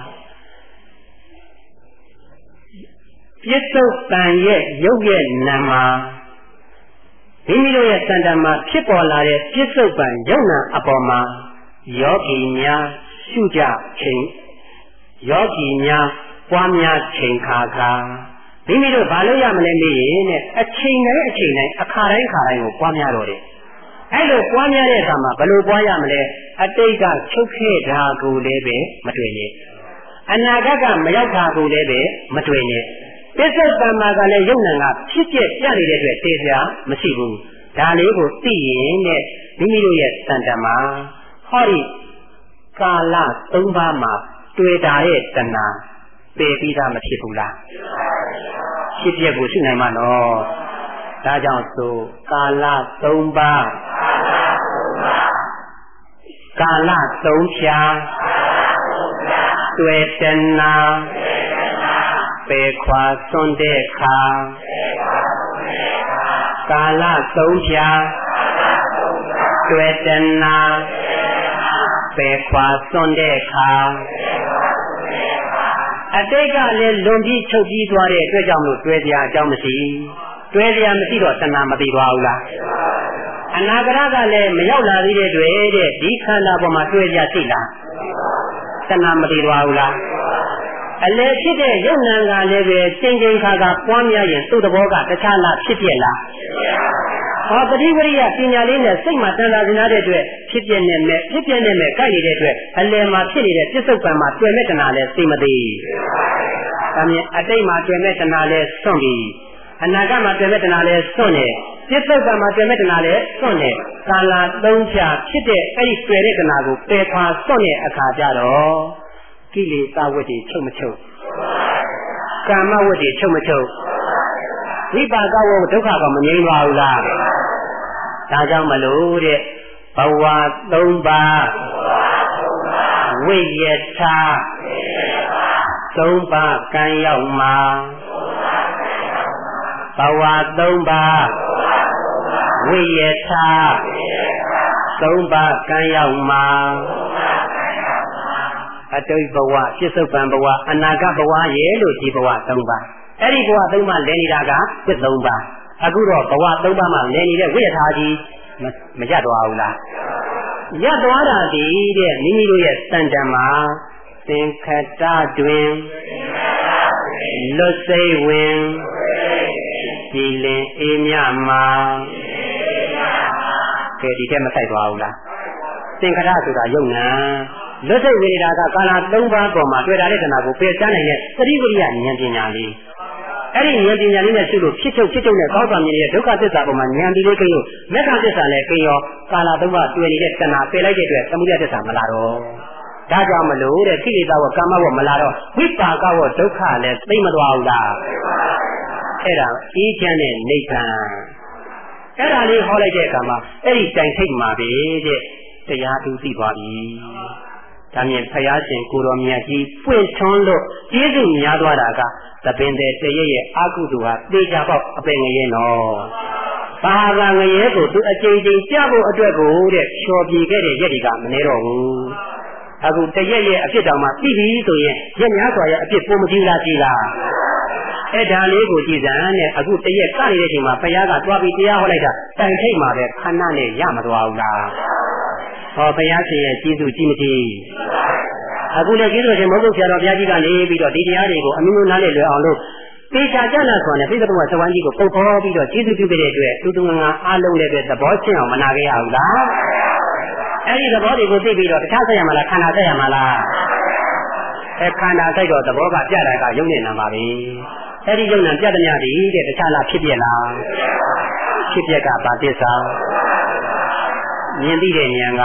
ပြစ္ဆုတ်ပံရဲ့ရုပ်ရဲ့နာမှာမိမိတို့ရဲ့စံတံမှာဖြစ်ပေါ်လာတဲ့ပြစ္ဆုတ်ပံရုပ်နာအပေါ်မှာယောဂီများရှုကြခြင်းယောဂီများပွားများချိန်ခါမိမိတို့ဘာလို့ရမလဲမေးရင်အချိန်တိုင်းအခါတိုင်းကိုပွားများတော့တယ်အဲ့လိုပွားများတဲ့အခါမှာဘယ်လိုပွားရမလဲအတိတ်ကချုပ်ခဲ့တာကိုလည်းပဲမတွေ့နဲ့အနာဂတ်ကမရောက်တာကိုလည်းပဲမတွေ့နဲ့ပစ္စုပန်မှာကလည်းယုံနာကဖြစ်ပြပြနေတဲ့အတွက်သိစရာမရှိဘူးဒါလေးကိုသိရင်နဲ့မိမိတို့ရဲ့စံတမဟောဒီကာလ၃ပါးမှာတွေ့တာရဲ့တဏှာပယ်ပြီးသားမဖြစ်ဘူးလားဖြစ်ပြကိုရှုနိုင်မှာနော်ဒါကြောင့်ဆိုကာလ၃ပါးကာလ၃ဖြာတွေ့တဏှာပယ်ခွာစွန့်တဲ့ခါကာလ၃ဖြာတွေ့တဏှာပယ်ခွာစွန့်တဲ့ခါအတိတ်ကလည်းလွန်ပြီးချုပ်ပြီးသွားတဲ့အတွက်ကြောင့်လို့တွေ့ကြအကြောင်းမရှိတွေ့ကြမရှိတော့တဏှာမသိသွားဘူးလားအနာဂတ်ကလည်းမရောက်လာသေးတဲ့တွေ့တဲ့ဒီခန္ဓာပေါ်မှာတွေ့ကြရှိလားတဏှာမသိသွားဘူးလားအလယ်ဖြစ်တဲ့ယုံနာကလည်းပဲချိန်ခါပွားများရင်သူ့သဘောကတခြားလားဖြစ်ပြက်လားဟောပฏิဝရိယပညာလေးနဲ့စိတ်မှာတန်တာစဉ်းစားတဲ့အတွက်ဖြစ်ပြက်နေမဲ့ကိုက်နေတဲ့အတွက်အလယ်မှာဖြစ်နေတဲ့ပြစ္ဆုတ်ပံမှာတွေ့မဲ့တဏှာလည်းသိမသိဒါမြင်အတိတ်မှာတွေ့မဲ့တဏှာလည်းစွန့်ပြီးအနာဂတ်မှာတွေ့မဲ့တဏှာလည်းစွန့်နေပြစ္ဆုတ်ပံမှာတွေ့မဲ့တဏှာလည်းစွန့်နေကာလ၃ဖြာဖြစ်တဲ့အဲ့ဒီတွေ့တဲ့တဏှာကိုပယ်ခွာစွန့်တဲ့အခါကျတော့ကိလေသာဝတ္တိချုပ်မချုပ်ကာမဝတ္တိချုပ်မချုပ်ဝိပါကဝဒုက္ခကမငြိမ်းပါဘူးလားဒါကြောင့်မလို့တဲ့ဘဝ၃ပါးဝိယထာသုံးပါးကံရောက်မှာဘဝသုံးပါးဝိယထာသုံးပါးကံရောက်မှာအတုဘဝပြစ္ဆုတ်ပံဘဝအနာဂတ်ဘဝရဲ့လို့ဒီဘဝသုံးပါးအဲ့ဒီဘဝသုံးပါးလဲနေတာကပြစ္သုံးပါးအခုတော့ဘဝသုံးပါးမှာလဲနေတဲ့ဝိယထာကြီးမရသွားဘူးလားရသွားတာဒီတဲ့မိမိတို့ရဲ့စံတံမှာသင်္ခတတွင်လွတ်စိတ်ဝင်ကြည်လင်အေးမြမှာကဲဒီထက်မဆိုင်သွားဘူးလားသင်္ခတဆိုတာယုံနာလွတ်စိတ်ဝင်နေတာကကာလ၃ပါးပေါ်မှာတွေ့တာတဲ့တဏှာကိုပယ်ချနိုင်တဲ့သတိဝိရိယဉာဏ်ပညာလေးအဲ့ဒီဉာဏ်ပညာလေးနဲ့ရှုလို့ဖြစ်ချုပ်နဲ့ကောင်းစွာမြင်နေတဲ့ဒုက္ခသစ္စာပေါ်မှာဉာဏ်ဒီလေးကိန်းကိုမေတ္တာသစ္စာနဲ့ကိန်းရောကာလ၃ပါးတွေ့နေတဲ့တဏှာပယ်လိုက်တဲ့အတွက်သမုဒယသစ္စာမလာတော့ဒါကြောင့်မလို့တဲ့ကိလေသာဝကာမဝမလာတော့ဝိပါကဝဒုက္ခလည်းသိမသွားဘူးလားအဲ့ဒါအေးချမ်းတဲ့နိဗ္ဗာန်အဲ့ဒါလေးဟောလိုက်တဲ့အခါမှာအဲ့ဒီတိုင်ထိတ်မှာပဲတဲ့တရားသူသိသွားပြီဒါမြင်ဖယားရှင်ကိုတော်မြတ်ကြီးပွင့်ထွန်းလို့ကျေးဇူးများသွားတာကသပင်တဲ့တရရဲ့အာကုသိုလ်ဟာသေချာပေါက်အပင်ငရဲနော်ဘာသာငရဲကိုသူအကျဉ်းချင်းကြဖို့အတွက်ကိုတဲ့ချော်ပြေခဲ့တဲ့ရက်တွေကမနေတော့ဘူးအခုတရက်ရဲ့အဖြစ်တောင်မှသိပြီဆိုရင်ရက်များစွာရဲ့အဖြစ်ပုံမကြည့်လားကြည့်လားအဲ့ဒါလေးကိုကြည်စမ်းနဲ့အခုတရက်စနေတဲ့ချိန်မှာဘုရားကတွားပြီးတရားဟောလိုက်တာတိုင်ထိတ်မှာပဲခဏနဲ့ရမသွားဘူးလားဟောဘုရားရှင်ရဲ့ကျေးဇူးကြီးမကြီးအခုလည်းကျေးဇူးရှင်မဟုတ်ဘူးဆရာတော်ဘုရားကြီးကနေပြီးတော့ဒီတရားတွေကိုအမျိုးမျိုးနားလည်လွယ်အောင်လို့သေချာကြလာဆိုရင်ပြိဿဘုရားသဝန်းကြီးကိုပုံဖော်ပြီးတော့ကျေးဇူးပြုခဲ့တဲ့အတွက်တူတူငါအားလုံးလည်းပဲသဘောချင်းအောင်မနာခဲ့ရဘူးလားအဲ့ဒီသဘောတွေကိုသိပြီးတော့တခြားဆက်ရမှာလားခန္ဓာဆက်ရမှာလားခန္ဓာဆိုင်တော့သဘောကပြတာကယုံနေနာပါပဲအဲ့ဒီယုံနာပြတဲ့ညတည်းတဲ့တခြားလားဖြစ်ပြလားဖြစ်ပြကဘာသစ္စာမြင်သိတဲ့ဉာဏ်က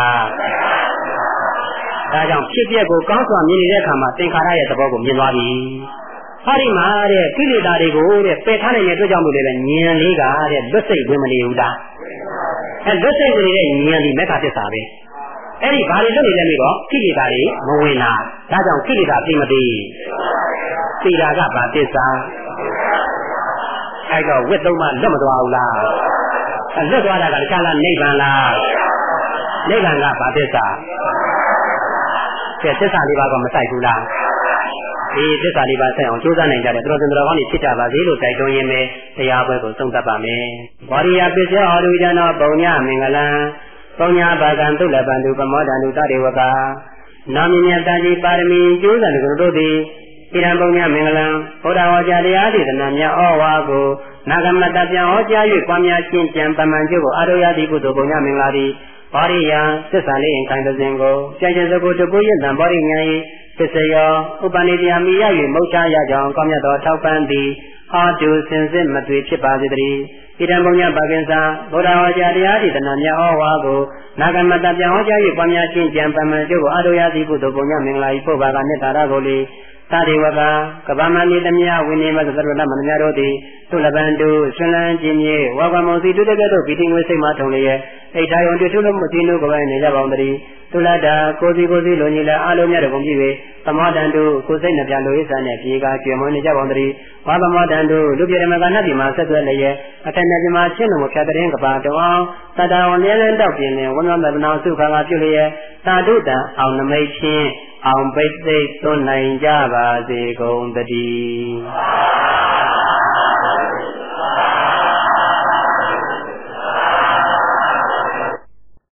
ဒါကြောင့်ဖြစ်ပြကိုကောင်းစွာမြင်နေတဲ့အခါမှာသင်္ခါရရဲ့သဘောကိုမြင်သွားပြီဟာဒီမှာတဲ့ကိလေသာတွေကိုတဲ့ပယ်ထားနိုင်တဲ့အတွက်ကြောင့်မို့လည်းဉာဏ်လေးကတဲ့လွတ်စိတ်ဝင်မနေဘူးလားလွတ်စိတ်ဝင်နေတဲ့ဉာဏ်ဒီမေတ္တာသစ္စာပဲအဲ့ဒီဘာတွေလွတ်နေလဲပြီးတော့ကိလေသာတွေမဝင်တာဒါကြောင့်ကိလေသာသိမသိသိတာကဘာသစ္စာအဲ့တော့ဝိတ္တုံးမှလွတ်မသွားဘူးလားလွတ်သွားတာကလည်းကာလနိဗ္ဗာန်လားနိဗ္ဗာန်ကဘာသစ္စာကဲသစ္စာလေးပါးကမဆိုင်ဘူးလားဒီသစ္စာလေးပါးဆိုင်အောင်ကြိုးစားနိုင်ကြတယ်တော်တော်ကောင်းနေဖြစ်ကြပါစေလို့တိုက်တွန်းရင်းပဲတရားပွဲကိုဆုံးသတ်ပါမယ်ဘောရိယပစ္စယဟောရိဒနောပုံညမင်္ဂလံပုံညာပါကံသုလပန္တုပမောဒန္တုတတေဝကနာမည်မြတ်တန်ကြီးပါရမီကျိုးစားတဲ့တို့သည်ဣရံပုံညာမင်္ဂလံဘုရားဟောကြားတရားဒေသနာများဩဝါကိုနာဂမတပြန်ဟောကြား၍ပွားများရှင်းကြံပမှန်ကျုပ်ကိုအာရုယတိကုသိုလ်ပုံညာမင်္ဂလာသည်ဘောရိယသစ္စာလေးရင်ခိုင်တဲ့စဉ်ကိုကြံ့ကြံ့စကုတပုယတံဘောရိညာ၏သစ္ဆယောဥပနိတယမိရ၍မုတ်ချရကြောင်းကောင်းမြတ်သောထောက်ပံ့သည်အာတုစင်စစ်မသွေဖြစ်ပါစေတည်းဣဒံပုံညပါကင်္စာဘုရားဟောကြားတရားဒေသနာများဩဝါကိုနာဂမတပြန်ဟောကြား၍ပွားများရှင်းကြံပမှန်ကျုပ်ကိုအာရုယတိကုသိုလ်ပုံညမင်္ဂလာ၏ပုဗ္ဗာကမေတ္တာရကိုလေသာဒေဝကကဗ္ဗမဏိတမြဝိနေမသရဏမဏများတို့သည်သုလပန္တုဆွလန်းခြင်းမြေဝါကမောစီတုတကဲ့သို့ဗီတိငွေစိတ်မှထုံလျက်အိဋ္ဌာယုံတုထုလုံးမသိနုကပိုင်းနေကြပါအောင်တည်းသုလတာကိုစီလိုညီလာအလုံးများတို့ကုန်ပြီ၍သမောတန္တုကိုစိတ်နှပြလိုဣသနဲ့ပြေကကျွေမွေးနေကြပါအောင်တည်းဝါသမောတန္တုလူပြေဓမ္မကနတ်ပြည်မှာဆက်သွဲလျက်အထက်နဲ့ပြမှာရှင်းလို့ဖြတ်တဲ့ကဘာတော်တတဝနေလန်းတောက်ပြင်းနဲ့ဝဏ္ဏတနာစုခါကပြုလျက်သာဓုတံအောင်နမိတ်ချင်းအောင်ပိတ်သိသွန်းနိုင်ကြပါစေကုန်တည်း